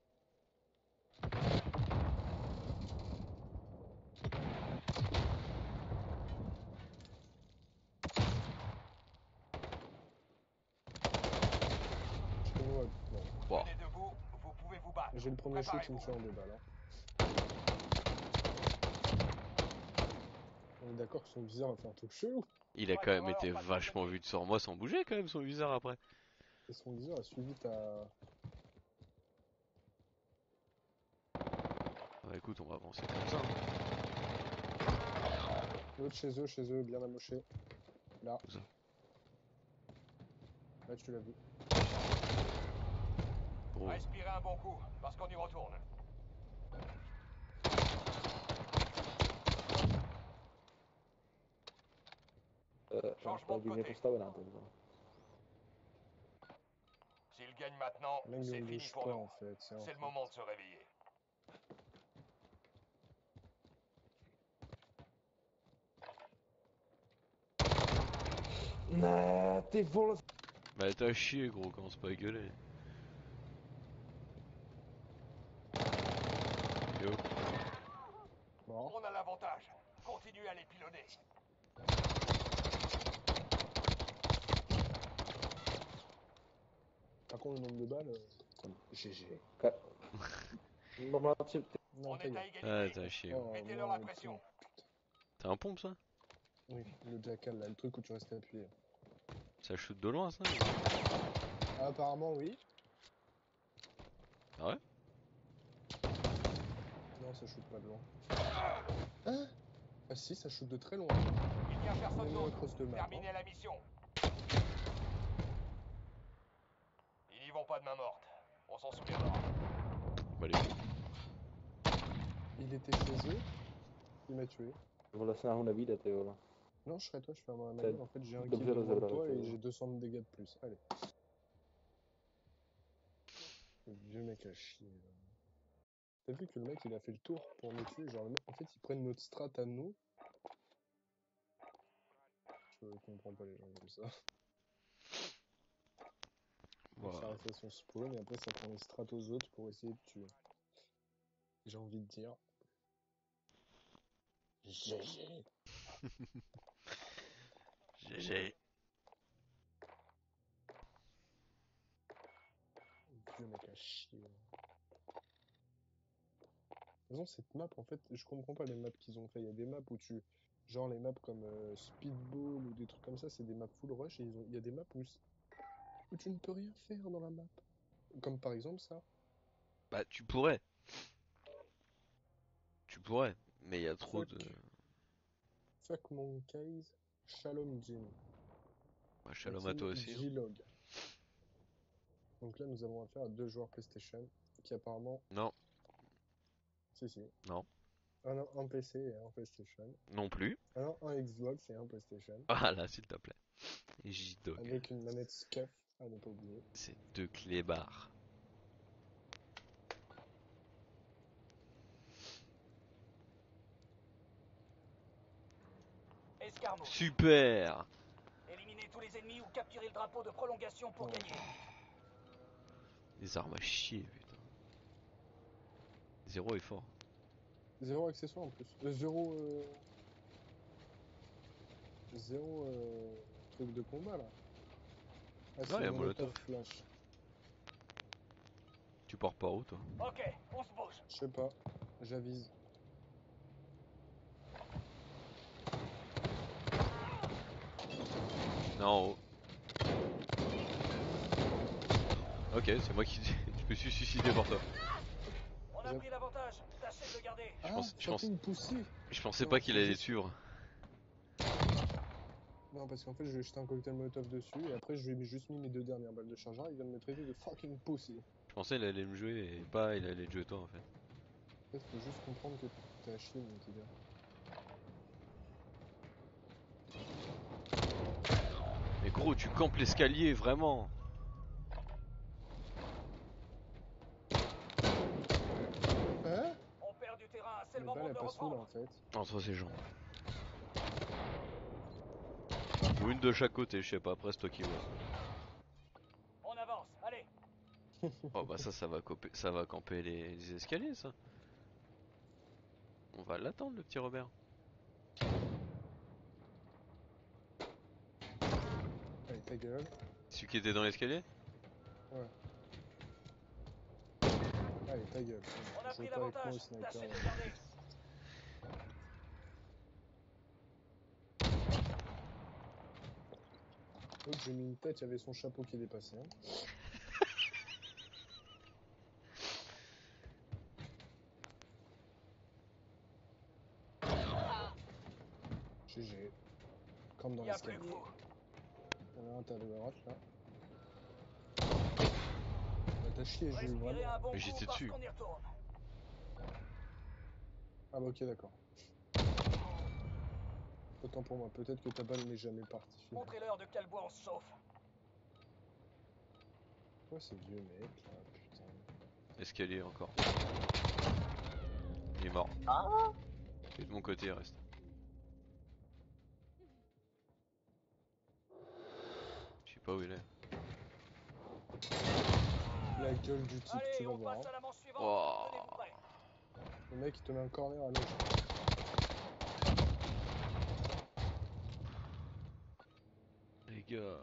Chez nous, ouais, bon. Wow. Tenez debout, vous pouvez vous battre. J'ai le premier shoot, il me Préparez-vous. tue en deux balles. Hein. On est d'accord que son viseur a fait un truc chelou. Il a Pas quand même d'erreur, été pas de vachement prisonnier. vu de sur moi sans bouger quand même son viseur après. Et son viseur a suivi ta... Bah écoute, on va avancer comme ça. L'autre chez eux, chez eux, bien amoché. Là. Où ça? Là, tu l'as vu. Gros. Respirez un bon coup, parce qu'on y retourne. Eh, Changement de sto côté. postaven na to. S'il gagne maintenant, Le mec c'est ne fini bouge pour pas nous. en fait. C'est en C'est le fait. moment de se réveiller. Nee, t'es volle. Bah t'as chier gros, commence pas à gueuler. Yo. Mort. On a l'avantage. Continuez à les pilonner. Par contre, le nombre de balles, euh, G G. Normaal zit Non, On ta est gueule. à Ah égalité. t'as chier gros. Oh, Mettez-leur non, la le pression. T'as un pompe ça? Oui, le jackal là, le truc où tu restais appuyé. Ça shoot de loin ça? Ah, apparemment, oui. Ah ouais? Non, ça shoot pas de loin. Hein? Ah si, ça shoot de très loin. Il n'y a On est personne mis d'autre. across de map. Terminez Hein. la mission. Ils n'y vont pas de main morte. On s'en souviendra. Bah les couilles. Il était chez eux. Il m'a tué. volle snel naar bieden te horen. Non, je serais toi, je fais un C'est manuel. En fait, j'ai un de kill de zéro moins de zéro toi avec, et euh, j'ai deux cents de dégâts de plus. Allez. Le vieux mec à chier. là. T'as vu que le mec il a fait le tour pour me tuer. Genre, le mec, en fait, ils prennent notre strat à nous. Je comprends pas les gens comme ça. Donc, ça Bah, reste à son spawn et après ça prend les strats aux autres pour essayer de tuer. J'ai envie de dire. G G. G G. Vieux mec à chier. De toute façon, cette map, en fait, je comprends pas les maps qu'ils ont fait. Il y a des maps où tu. Genre les maps comme euh, Speedball ou des trucs comme ça, c'est des maps full rush et ils ont... il y a des maps où, c- où tu ne peux rien faire dans la map. Comme par exemple ça. Bah tu pourrais. Tu pourrais. Mais il y a trop Fuck. de. Fuck Monkeys. Shalom Jin. Bah La shalom à team toi aussi. Hein. G-Log. Donc là, nous avons affaire à deux joueurs PlayStation qui apparemment. Non, Si, si. non, Un, un P C et un PlayStation. non plus. Un, un Xbox et un PlayStation. Ah là, s'il te plaît. J-Dog. Avec une manette SCUF, à ne pas oublier. C'est deux clébards. Escarmouche. Super. Éliminez tous les ennemis ou capturez le drapeau de prolongation pour Oh. gagner. Les armes à chier, putain. Zéro est fort. Zéro accessoire en plus. Euh, zéro. Euh... Zéro euh... truc de combat là. Ah, Ah, c'est y'a Molotov Molotov. Flash. Tu pars par où, toi? Ok, on se bouge. Je sais pas. J'avise. Non, en haut. Ok, c'est moi qui. Je me suis suicidé pour toi. On a J'aime- pris l'avantage. Tâchez de le garder. Je Ah, pense- je pense- fucking pussy. Je pensais Non, pas qu'il faut allait juste- suivre. Non, parce qu'en fait, je lui ai jeté un cocktail Molotov dessus et après, je lui ai juste mis mes deux dernières balles de chargeur. Il vient de me traiter de fucking pussy. Je pensais qu'il allait me jouer et pas il allait te jouer toi en fait. En fait, faut juste comprendre que t'es à chier, mon petit gars. Mais gros, tu campes l'escalier, vraiment. Hein? On perd du terrain. C'est La le moment balle, de elle le passe où là en reprendre. fait? Entre ses jambes. Ou une de chaque côté, je sais pas, après c'est toi qui vois. On avance. Allez. Oh bah ça, ça va, coper, ça va camper les, les escaliers ça. On va l'attendre le petit Robert. Allez, ta gueule. Celui qui était dans l'escalier? Ouais. Allez, ta gueule. On a Joue pris pas avec moi au l'avantage. sniper. Tâchez de là. le garder. L'autre, j'ai mis une tête, il y avait son chapeau qui dépassait. Hein. G G. Comme dans Il y a plus l'escalier. que vous. Il y en a un, t'as de droite là. Bah, t'as chié, j'ai eu Respirez vraiment. un bon Mais coup j'étais parce dessus. qu'on y retourne. Ah bah ok, d'accord. Autant pour moi, peut-être que ta balle n'est jamais partie. finalement. Montrez-leur de quel bois on se chauffe. Quoi ces vieux mecs là, putain. Escalier encore. Il est mort. Ah Et de mon côté, il reste. Je sais pas où il est. La gueule du type, tu Allez, vas on voir. passe Hein. à la manche suivante. Oh. Tenez-vous prêts. Le mec il te met un corner à l'autre. Les gars.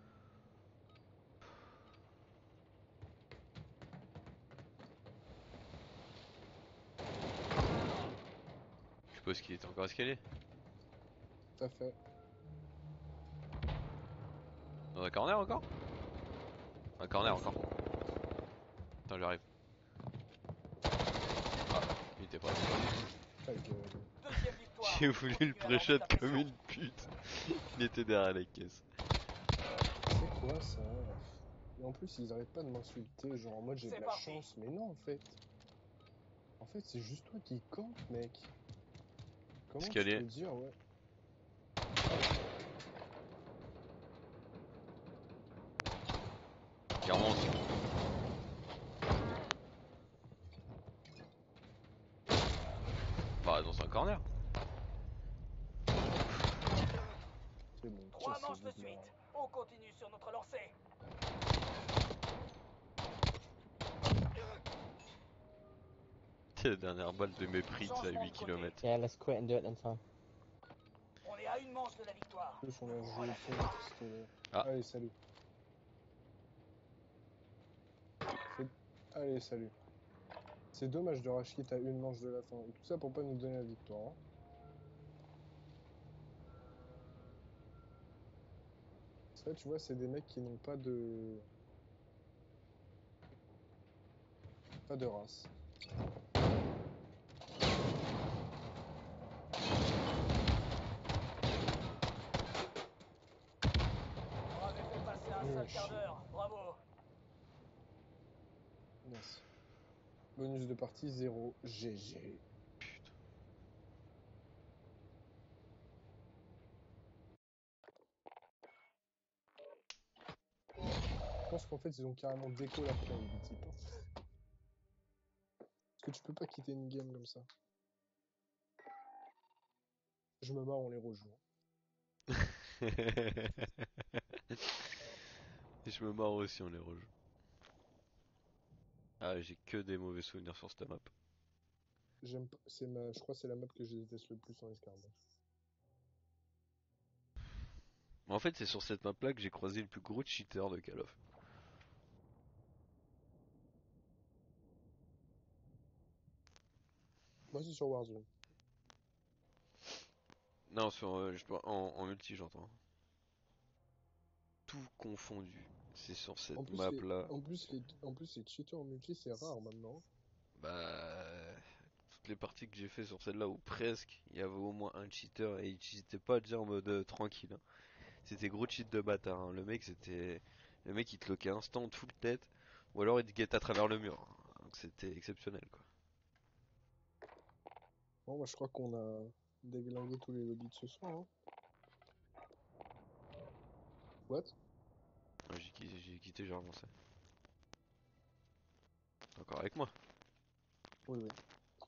Je suppose qu'il était encore escalier. Tout à fait. Dans un corner encore? Un corner encore. Attends, j'arrive. Ah, il était pas là. Ta gueule. Deuxième victoire. J'ai voulu le Continuez à leur pré-shot mettre la comme pression. une pute. Il était derrière la caisse. C'est quoi ça? Et en plus ils arrêtent pas de m'insulter, genre en mode j'ai de C'est la parti. chance, mais non en fait. En fait c'est juste toi qui campe mec. Comment Escalier. tu peux dire ouais. Il remonte. Bah, dans un corner. C'est bon, Trois cassez-vous manches de de là. suite. On continue sur notre lancée. C'est la dernière balle de méprise à Changement huit de côté. kilomètres. Yeah, let's quit and do it then, Tom. On est à une manche de la victoire. En plus on leur joue au Relâchez fond, pas. pistolet. Ah. Allez salut. C'est- Allez salut. C'est dommage de rush à une manche de la fin. Et tout ça pour pas nous donner la victoire. Hein. Ça tu vois c'est des mecs qui n'ont pas de... Pas de race. On avait fait passer un Nul à seul quart chier. d'heure. Bravo. Merci. Bonus de partie zéro. G G. Putain. Je pense qu'en fait ils ont carrément déco la play les types. Hein. Parce que tu peux pas quitter une game comme ça. Je me marre, on les rejoue. Et je me marre aussi, on les rejoue. Ah, j'ai que des mauvais souvenirs sur cette map. J'aime pas. C'est ma. Je crois que c'est la map que je déteste le plus en escarmouche. Mais en fait, c'est sur cette map là que j'ai croisé le plus gros cheater de Call of. Moi c'est sur Warzone. Non, sur, euh, je dois- en, en multi, j'entends. Tout confondu. C'est sur En cette plus, map les... là. en plus les en plus les cheaters en multi c'est rare maintenant. Bah, toutes les parties que j'ai fait sur celle-là, ou presque, il y avait au moins un cheater et il cheatait pas déjà en mode euh, tranquille. Hein. C'était gros cheat de bâtard. Hein. Le mec, c'était. Le mec, il te loquait instant full tête, ou alors il te guette à travers le mur. Hein. Donc c'était exceptionnel quoi. Bon, moi je crois qu'on a déglingué tous les lobbies de ce soir. Hein. What? Ouais, j'ai quitté, j'ai quitté, j'ai avancé. T'es encore avec moi? Oui, oui.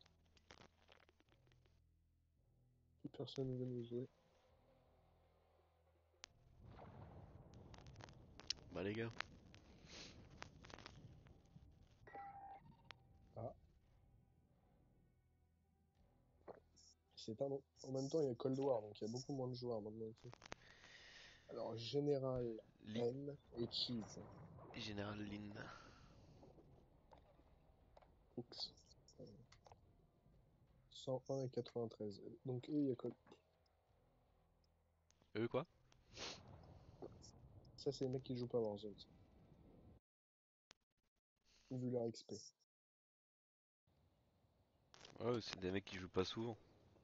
Plus personne ne veut nous jouer. Bah les gars. Ah. C'est un nom. En même temps, il y a Cold War, donc il y a beaucoup moins de joueurs maintenant ici. Alors, Général Lee. N et Cheese. Général Lin. Oups. Euh, cent un et quatre-vingt-treize. Donc eux, il y a Cold... Eux quoi? Ça, c'est les mecs qui jouent pas Warzone. Ça. Vu leur X P. Ouais, c'est des mecs qui jouent pas souvent.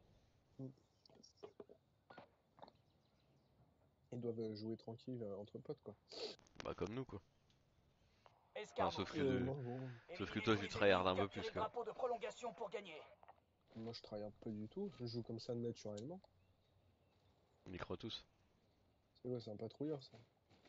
Ils doivent euh, jouer tranquille euh, entre potes, quoi. Bah comme nous quoi. Enfin, Escarmouche. sauf que, Euh, de... moi, bon, sauf que Éliminez toi tous tu les tryhard ennemis, un peu capturez plus le que... drapeau de prolongation pour gagner. moi, je travaille pas du tout. Je joue comme ça naturellement. On y croit tous. C'est ouais, c'est un patrouilleur, ça.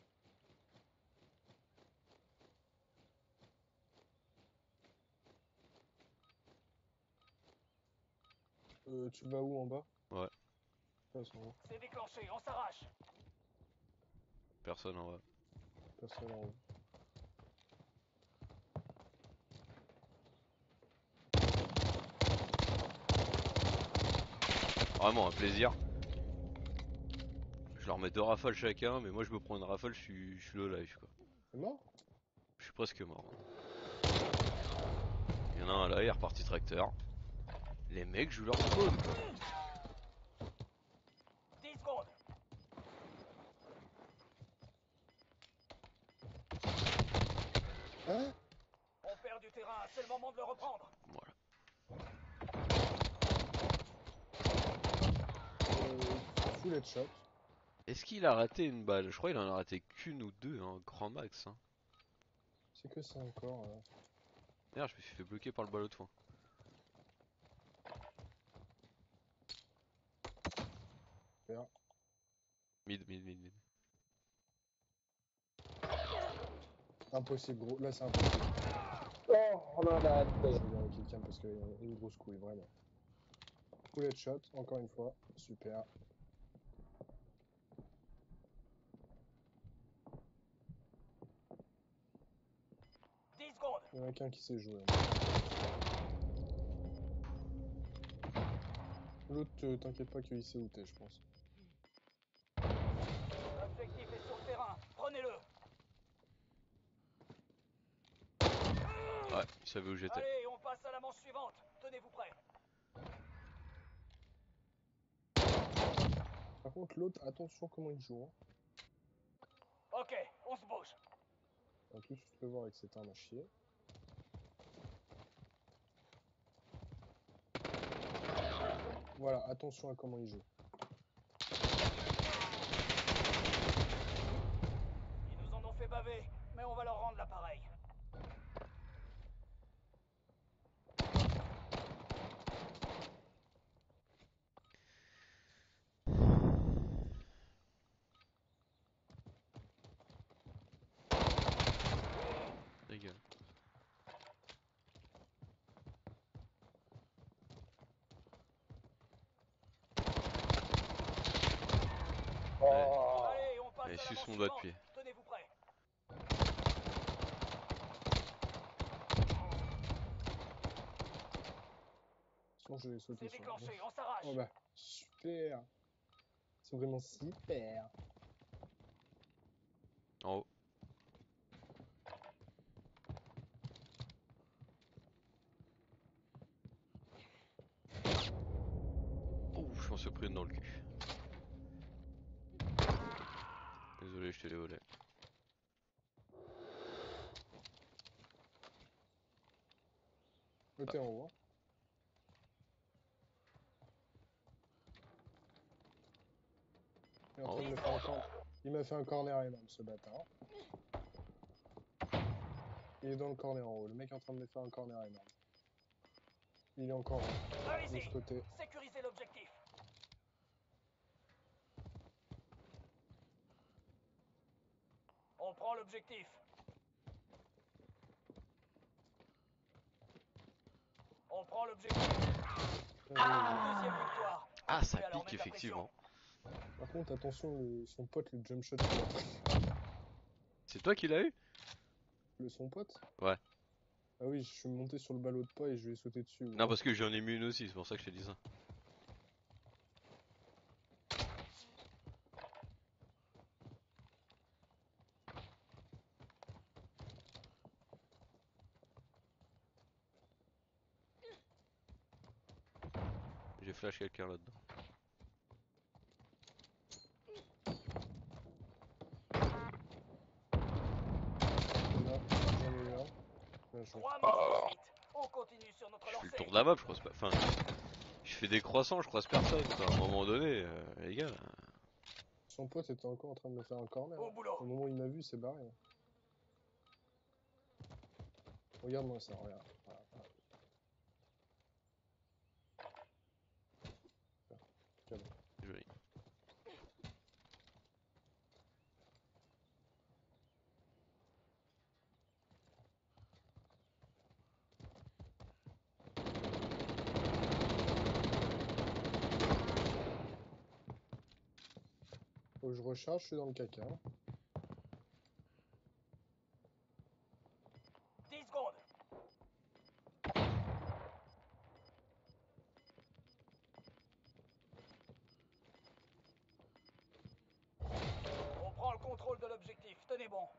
Euh, tu vas où en bas? Ouais, Personne en haut. C'est déclenché, on s'arrache. personne en vrai. Personne en haut. Vraiment un plaisir. Je leur mets deux rafales chacun, mais moi je me prends une rafale, je suis, je suis low life quoi. C'est mort? Je suis presque mort. Il y en a un là, il est reparti tracteur. Les mecs jouent leur spawn quoi. dix secondes. Hein? On perd du terrain, c'est le moment de le reprendre. Voilà. Euh, full headshot. Est-ce qu'il a raté une balle? Je crois qu'il en a raté qu'une ou deux, hein, grand max. Hein. C'est que ça encore. euh. Merde, je me suis fait bloquer par le ballot de fond. Super. Mid, mid, mid, mid. Impossible, gros. Là, c'est impossible. Oh, on a la Je vais virer quelqu'un parce qu'il a une grosse couille, vraiment. Full headshot, encore une fois. Super. dix secondes. Il y en a qu'un qui sait jouer. L'autre, euh, t'inquiète pas qu'il sait où t'es, je pense. L'objectif est sur le terrain, prenez-le. Ouais, il savait où j'étais. Allez, on passe à la manche suivante. Tenez-vous prêts. Par contre, l'autre, attention comment il joue. Hein. Ok, on se bouge. On va tout de suite le voir avec cette arme à chier. Voilà, attention à comment il joue. Ils nous en ont fait baver, mais on va leur rendre l'appareil. Dégage. Oh, Allez, on passe Allez, à la suce manche mon doigt de suivante. pied. Tenez-vous prêts. Sinon, je vais sauter C'est sur déclenché, on s'arrache. Oh bah, super. C'est vraiment super. En haut. Ouh, je m'en suis pris une dans le cul. Désolé, je te l'ai volé. Le t'es en haut. Hein. Il est en En train de haut. me faire un corner. Il m'a fait un corner énorme, ce bâtard. Il est dans le corner en haut. Le mec est en train de me faire un corner énorme. Il est encore de Allez-y, ce côté. sécurisez l'objectif. On prend l'objectif. On prend l'objectif. Ah. Deuxième victoire. Ah, ça Continuez à leur pique mettre la pression. effectivement. Par contre, attention, le- son pote, le jump shot. C'est toi qui l'as eu? Le son pote? Ouais. Ah oui, je suis monté sur le ballot de pas et je lui ai sauté dessus. Non, parce que j'en ai mis une aussi, c'est pour ça que je t'ai dit ça. J'ai flash quelqu'un là-dedans. chaud. Trois Oh là manches là. de suite. On continue sur notre Je fais le lancée. tour de la map, je croise pas. Enfin, je fais des croissants, je croise personne. Quoi. À un moment donné, euh, les gars. Son pote était encore en train de me faire un corner. Au boulot. Au moment où il m'a vu, il s'est barré. Regarde-moi ça, regarde. Voilà, voilà. Tiens, Joli. faut que je recharge, je suis dans le caca. dix secondes. On prend le contrôle de l'objectif. Tenez bon.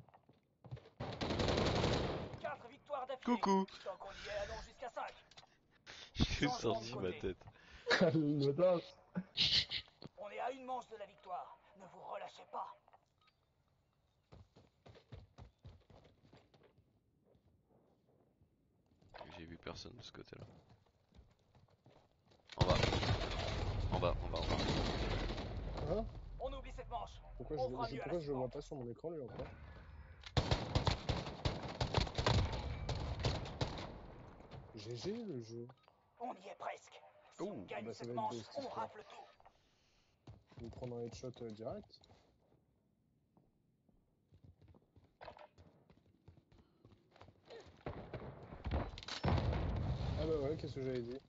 Quatre victoires d'affilée. Coucou. Tant qu'on y est, allons jusqu'à cinq. J'ai Changement sorti de ma côté. tête. L'audace. On est à une manche de la victoire. Ne vous relâchez pas. J'ai vu personne de ce côté-là. En bas. En bas, en bas, en bas. Hein? On oublie cette manche. Pourquoi On je, fera je- mieux à la pourquoi je le vois suivante. pas sur mon écran lui encore? G G le jeu. On y est presque. Si Ouh, on gagne bah, ça cette va être manche, beau, cette on histoire. rafle tout. Je vais me prendre un headshot euh, direct. Ah bah ouais, qu'est-ce que j'avais dit?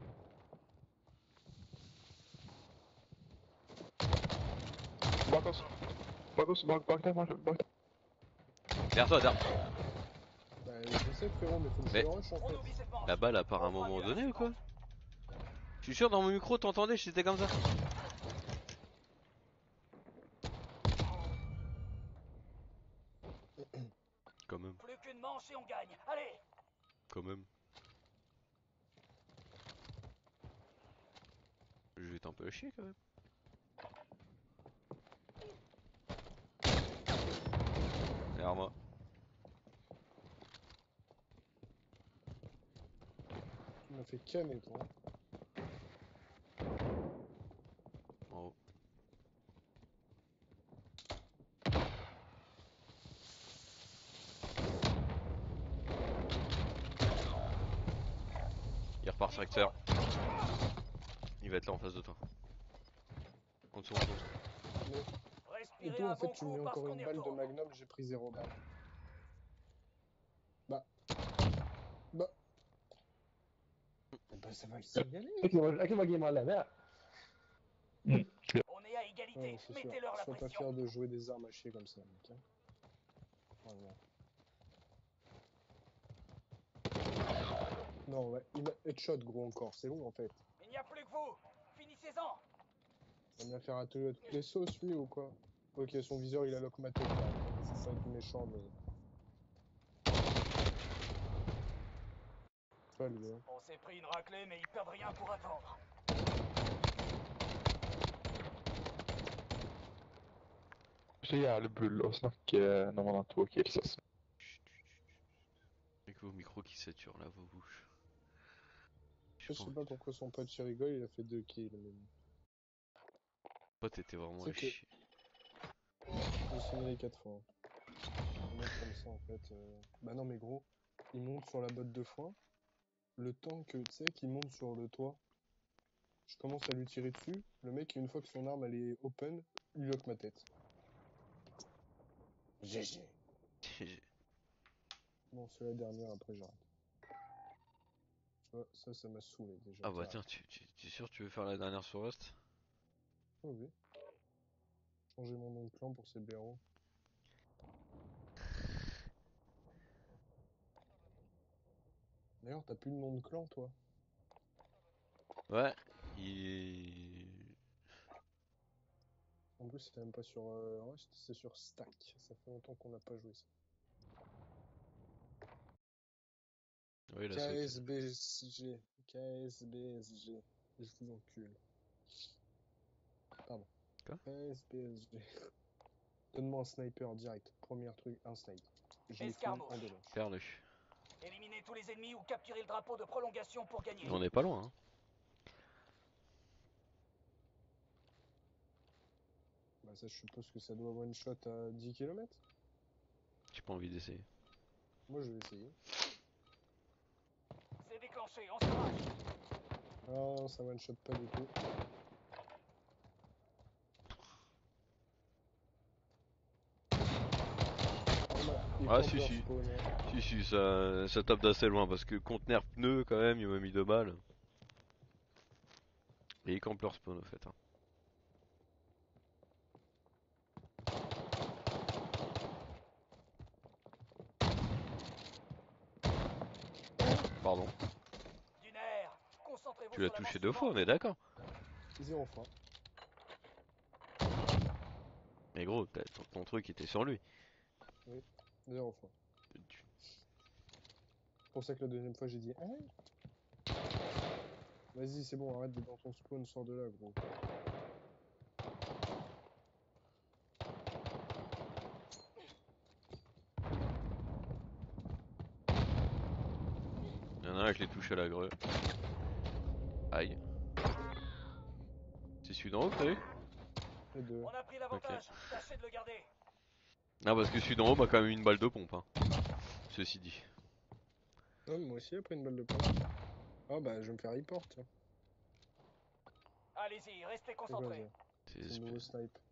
Bakos. Bakos, bak, bak, bak, bak. Derrière toi, derrière. Bah je sais frérot, mais faut que je Mais- le rush en On fait. oublie cette manche. La balle à part On un fera moment mieux à la donné ou quoi? suivante. Je suis sûr dans mon micro t'entendais, j'étais comme ça. Quand même, Plus qu'une manche et on gagne. Allez. quand même. Je vais t'un peu à chier quand même. Derrière moi. Tu m'as fait canner toi. En haut. Il repart sur acteur. Il va être là en face de toi. En dessous, en dessous. Mais... Et Respirez toi un en fait bon tu me coup mets parce encore qu'on une y balle de retourne. magnum, j'ai pris zéro balle. Bah. Bah. Eh bah ça va ici y aller. Aquele uma game là, né? On est à égalité. Ouais, c'est sûr. Mettez-leur la Sois pas pression. fier de jouer des armes à chier comme ça, mec. Hein. Vraiment. Non, ouais, il m'a headshot gros encore, c'est bon en fait. Il n'y a plus que vous. Finissez-en. Il va me faire atelier à toutes les sauces lui ou quoi? Ok, son viseur il a lock ma tête là. C'est pas être méchant mais. Pas lui, hein. On s'est pris une raclée, mais ils perdent rien pour attendre. Så jävla bull och snacka när man har två kills alltså. Avec vos micros qui saturent là, vos bouches. Je sais pas pourquoi son pote il rigole, il a fait deux kills. Mais... Toi t'étais vraiment à C'est que- chier. J'ai signalé quatre fois. Un mec comme ça en fait. euh, Bah non mais gros, il monte sur la botte de foin. Le temps que tu sais qu'il monte sur le toit, je commence à lui tirer dessus. Le mec, une fois que son arme elle est open, il lock ma tête. G G. Bon, c'est la dernière, après j'arrête. Tu vois, ça, ça m'a saoulé déjà. Ah bah direct. tiens, tu, tu, tu es sûr que tu veux faire la dernière sur Rust? Oh oui. Changer mon nom de clan pour ces blaireaux. D'ailleurs, t'as plus de nom de clan, toi? Ouais, il... En plus, c'est même pas sur euh, Rust, c'est sur Stack. Ça fait longtemps qu'on n'a pas joué ça. Oui, il a sauté. K S B S G. K S B S G. Je vous encule. Pardon. Quoi? K S B S G. Donne-moi un sniper direct. Premier truc, un snipe. Je l'ai fini Escarmouche. en deux manches. Perdu. Éliminez tous les ennemis ou capturez le drapeau de prolongation pour gagner. On n'est pas loin, hein. Bah ça je suppose que ça doit one shot à dix kilomètres. J'ai pas envie d'essayer. Moi je vais essayer. C'est déclenché, on s'arrache. Non, ça one shot pas du tout. Ils Ah campent si leur si. spawn, hein. Si si, ça, ça tape d'assez loin parce que conteneur pneu quand même, il m'a mis deux balles. Et ils campent leur spawn au fait. Hein. Pardon. Dunaire, concentrez-vous Tu l'as sur la touché manche deux fois, on suivante. est d'accord. Zéro fin. Mais gros, t'as- ton, ton truc était sur lui. Oui, zéro fin. Tu- C'est pour ça que la deuxième fois j'ai dit hein. Vas-y c'est bon, arrête d'être dans ton spawn, sors de là gros. Il y en a un avec les touches à la greu. Aïe. C'est celui d'en haut que t'as eu? Les deux. On a pris l'avantage, tâchez de le garder. Non parce que celui d'en haut m'a quand même eu une balle de pompe. Hein. Ceci dit. Non, mais moi aussi après une balle de pompe. Ah bah je vais me faire report tiens. Allez-y, restez C'est quoi concentrés. ça? C'est C'est le nouveau espèce- snipe.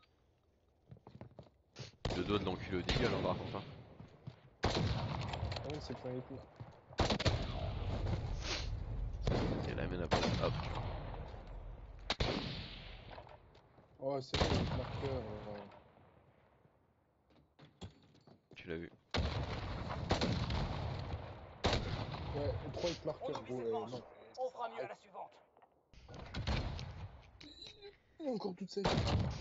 le doigt de l'enculé au Deagle hein, par contre. Hein. Par contre c'est pas un hit. Et la mène après. Hop. Oh c'est bon, le marqueur. euh, Tu l'as vu. Ouais, trois hit On marqueurs oublie gros. cette euh, manche. non. On fera mieux à la suivante. Encore toute sa vie.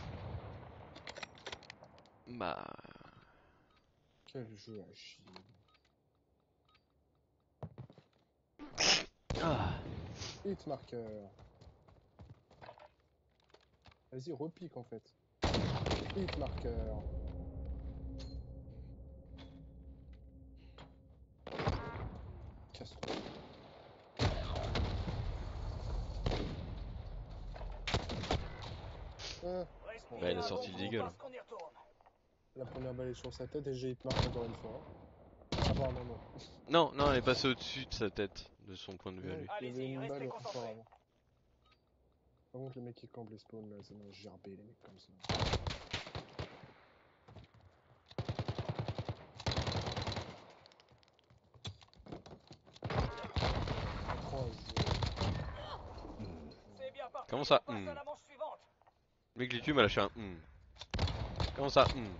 Bah. Quel jeu à chier. Ah. Hit marqueur. Vas-y, repique en fait. Hit marqueur. Casse-toi. Ah, Respirez Bah, il a un sorti bon le coup Deagle. parce qu'on y retourne. la première balle est sur sa tête et j'ai hit marque encore une fois. Apparemment non. Non, non, elle est passée au-dessus de sa tête, de son point de vue à Non, lui. il y avait Allez-y, une restez balle concentrés. auparavant. Par contre, les mecs qui campent les spawns là, ça m'a gerbé les mecs comme ça. trois C'est bien parti. Comment ça, On passe hmm. à la manche suivante. Le mec, l'étude m'a lâché un hmm. Comment ça, hmm.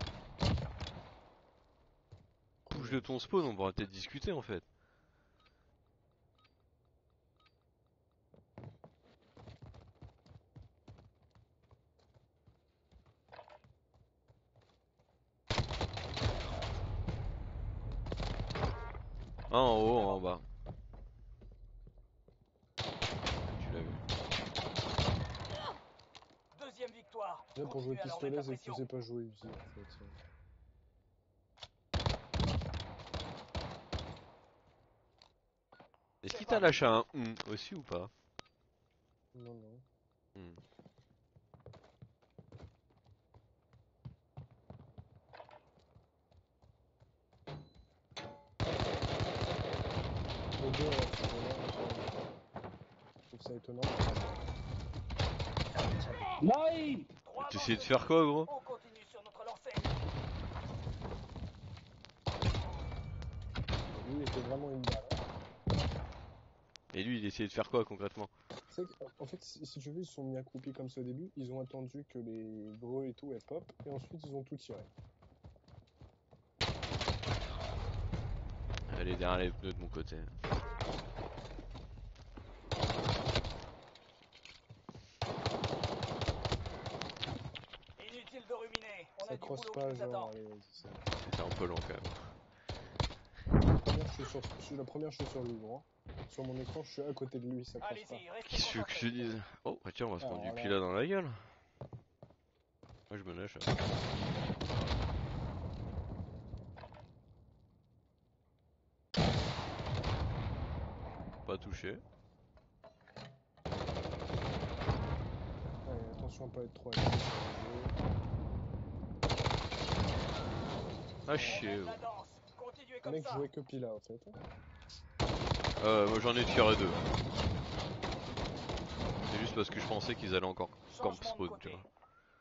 Bouge de ton spawn, on pourra peut-être discuter en fait. Un en haut, un en bas. Tu l'as vu. Deuxième victoire. Déjà pour jouer Continuez à leur pistolet, mettre la c'est que tu pression. sais pas jouer Uzi en fait. Est-ce qu'il t'a lâché un hmm aussi ou pas? Non, non. Hmm. Les deux, alors, c'est vraiment- je trouve ça étonnant. Nein! Trois T'essayais de manches faire quoi, gros? On continue sur notre lancée. Lui, il était vraiment une balle. hein. Et lui, il essayait de faire quoi concrètement? C'est que, en fait, si si tu veux, ils se sont mis accroupis comme ça au début. Ils ont attendu que les gros et tout, elles pop. Et ensuite, ils ont tout tiré. Elle est derrière les pneus de mon côté. Inutile de ruminer. On Ça a du crosse boulot pas, qui nous genre, attend. allez, vas-y, c'est bon. C'est un peu long quand même. La première, je suis sur, je suis- la première, je suis sur lui, gros. Sur mon écran, je suis à côté de lui, ça crosse pas. Allez-y, restez Qu'est-ce que tu veux que je te concentrés. dise? Oh, bah tiens, on va se prendre Alors du là- pila dans la gueule. Moi, je me lâche. hein. Pas touché. Allez, attention à pas être trop actif sur le jeu. Ah chier. On mène Oh. la danse. Continuez Le comme mec ça. jouait que Pila en fait. Euh, moi j'en ai tiré deux. C'est juste parce que je pensais qu'ils allaient encore camp Changement de spawn, côté. tu vois.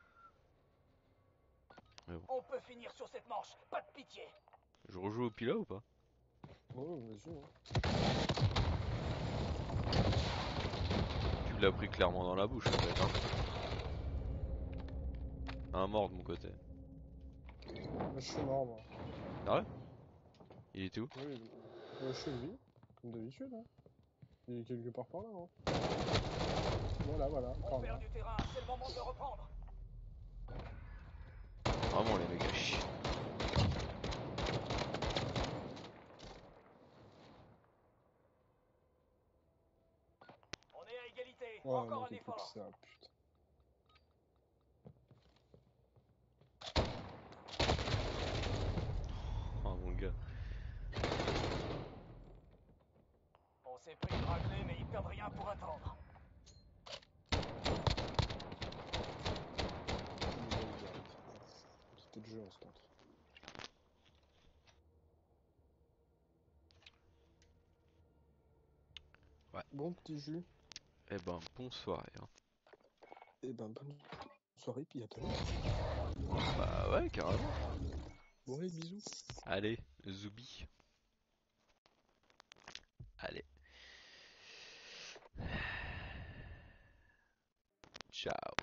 Mais bon. On peut finir sur cette manche. Pas de pitié. Je rejoue au pila ou pas? Oh, vas-y. Hein. Tu l'as pris clairement dans la bouche en fait. Hein. Un mort de mon côté. Moi, je suis mort, moi. Ah ouais? Il était où? Oui, euh, chez lui, comme d'habitude. Hein. Il est quelque part par là. Hein. Voilà, voilà, On par perd là. du terrain. C'est le moment de le reprendre. Vraiment les mecs à chier. On est à égalité. Oh, Encore non, un plus que effort. ça, putain. Oh mon gars. On s'est pris une raclée, mais ils perdent rien pour attendre. C'était le jeu, on se tente. Ouais. Bon petit jus. Eh ben, bonne soirée. Hein. Et ben bonne soirée, puis à demain. Bah ouais, carrément. Bon allez, bisous. Allez, Zoubi. Allez. Ciao.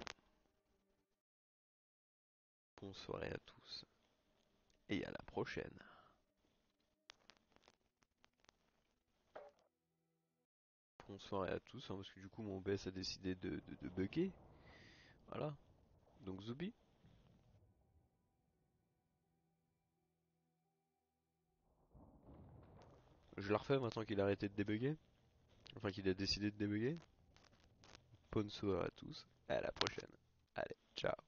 Bonne soirée à tous. Et à la prochaine. Bonne soirée à tous, hein, parce que du coup mon O B S a décidé de, de, de bugger. Voilà. Donc Zoubi. Je la refais maintenant qu'il a arrêté de débugger. Enfin qu'il a décidé de débugger. Bonne soirée à tous. À la prochaine. Allez, ciao.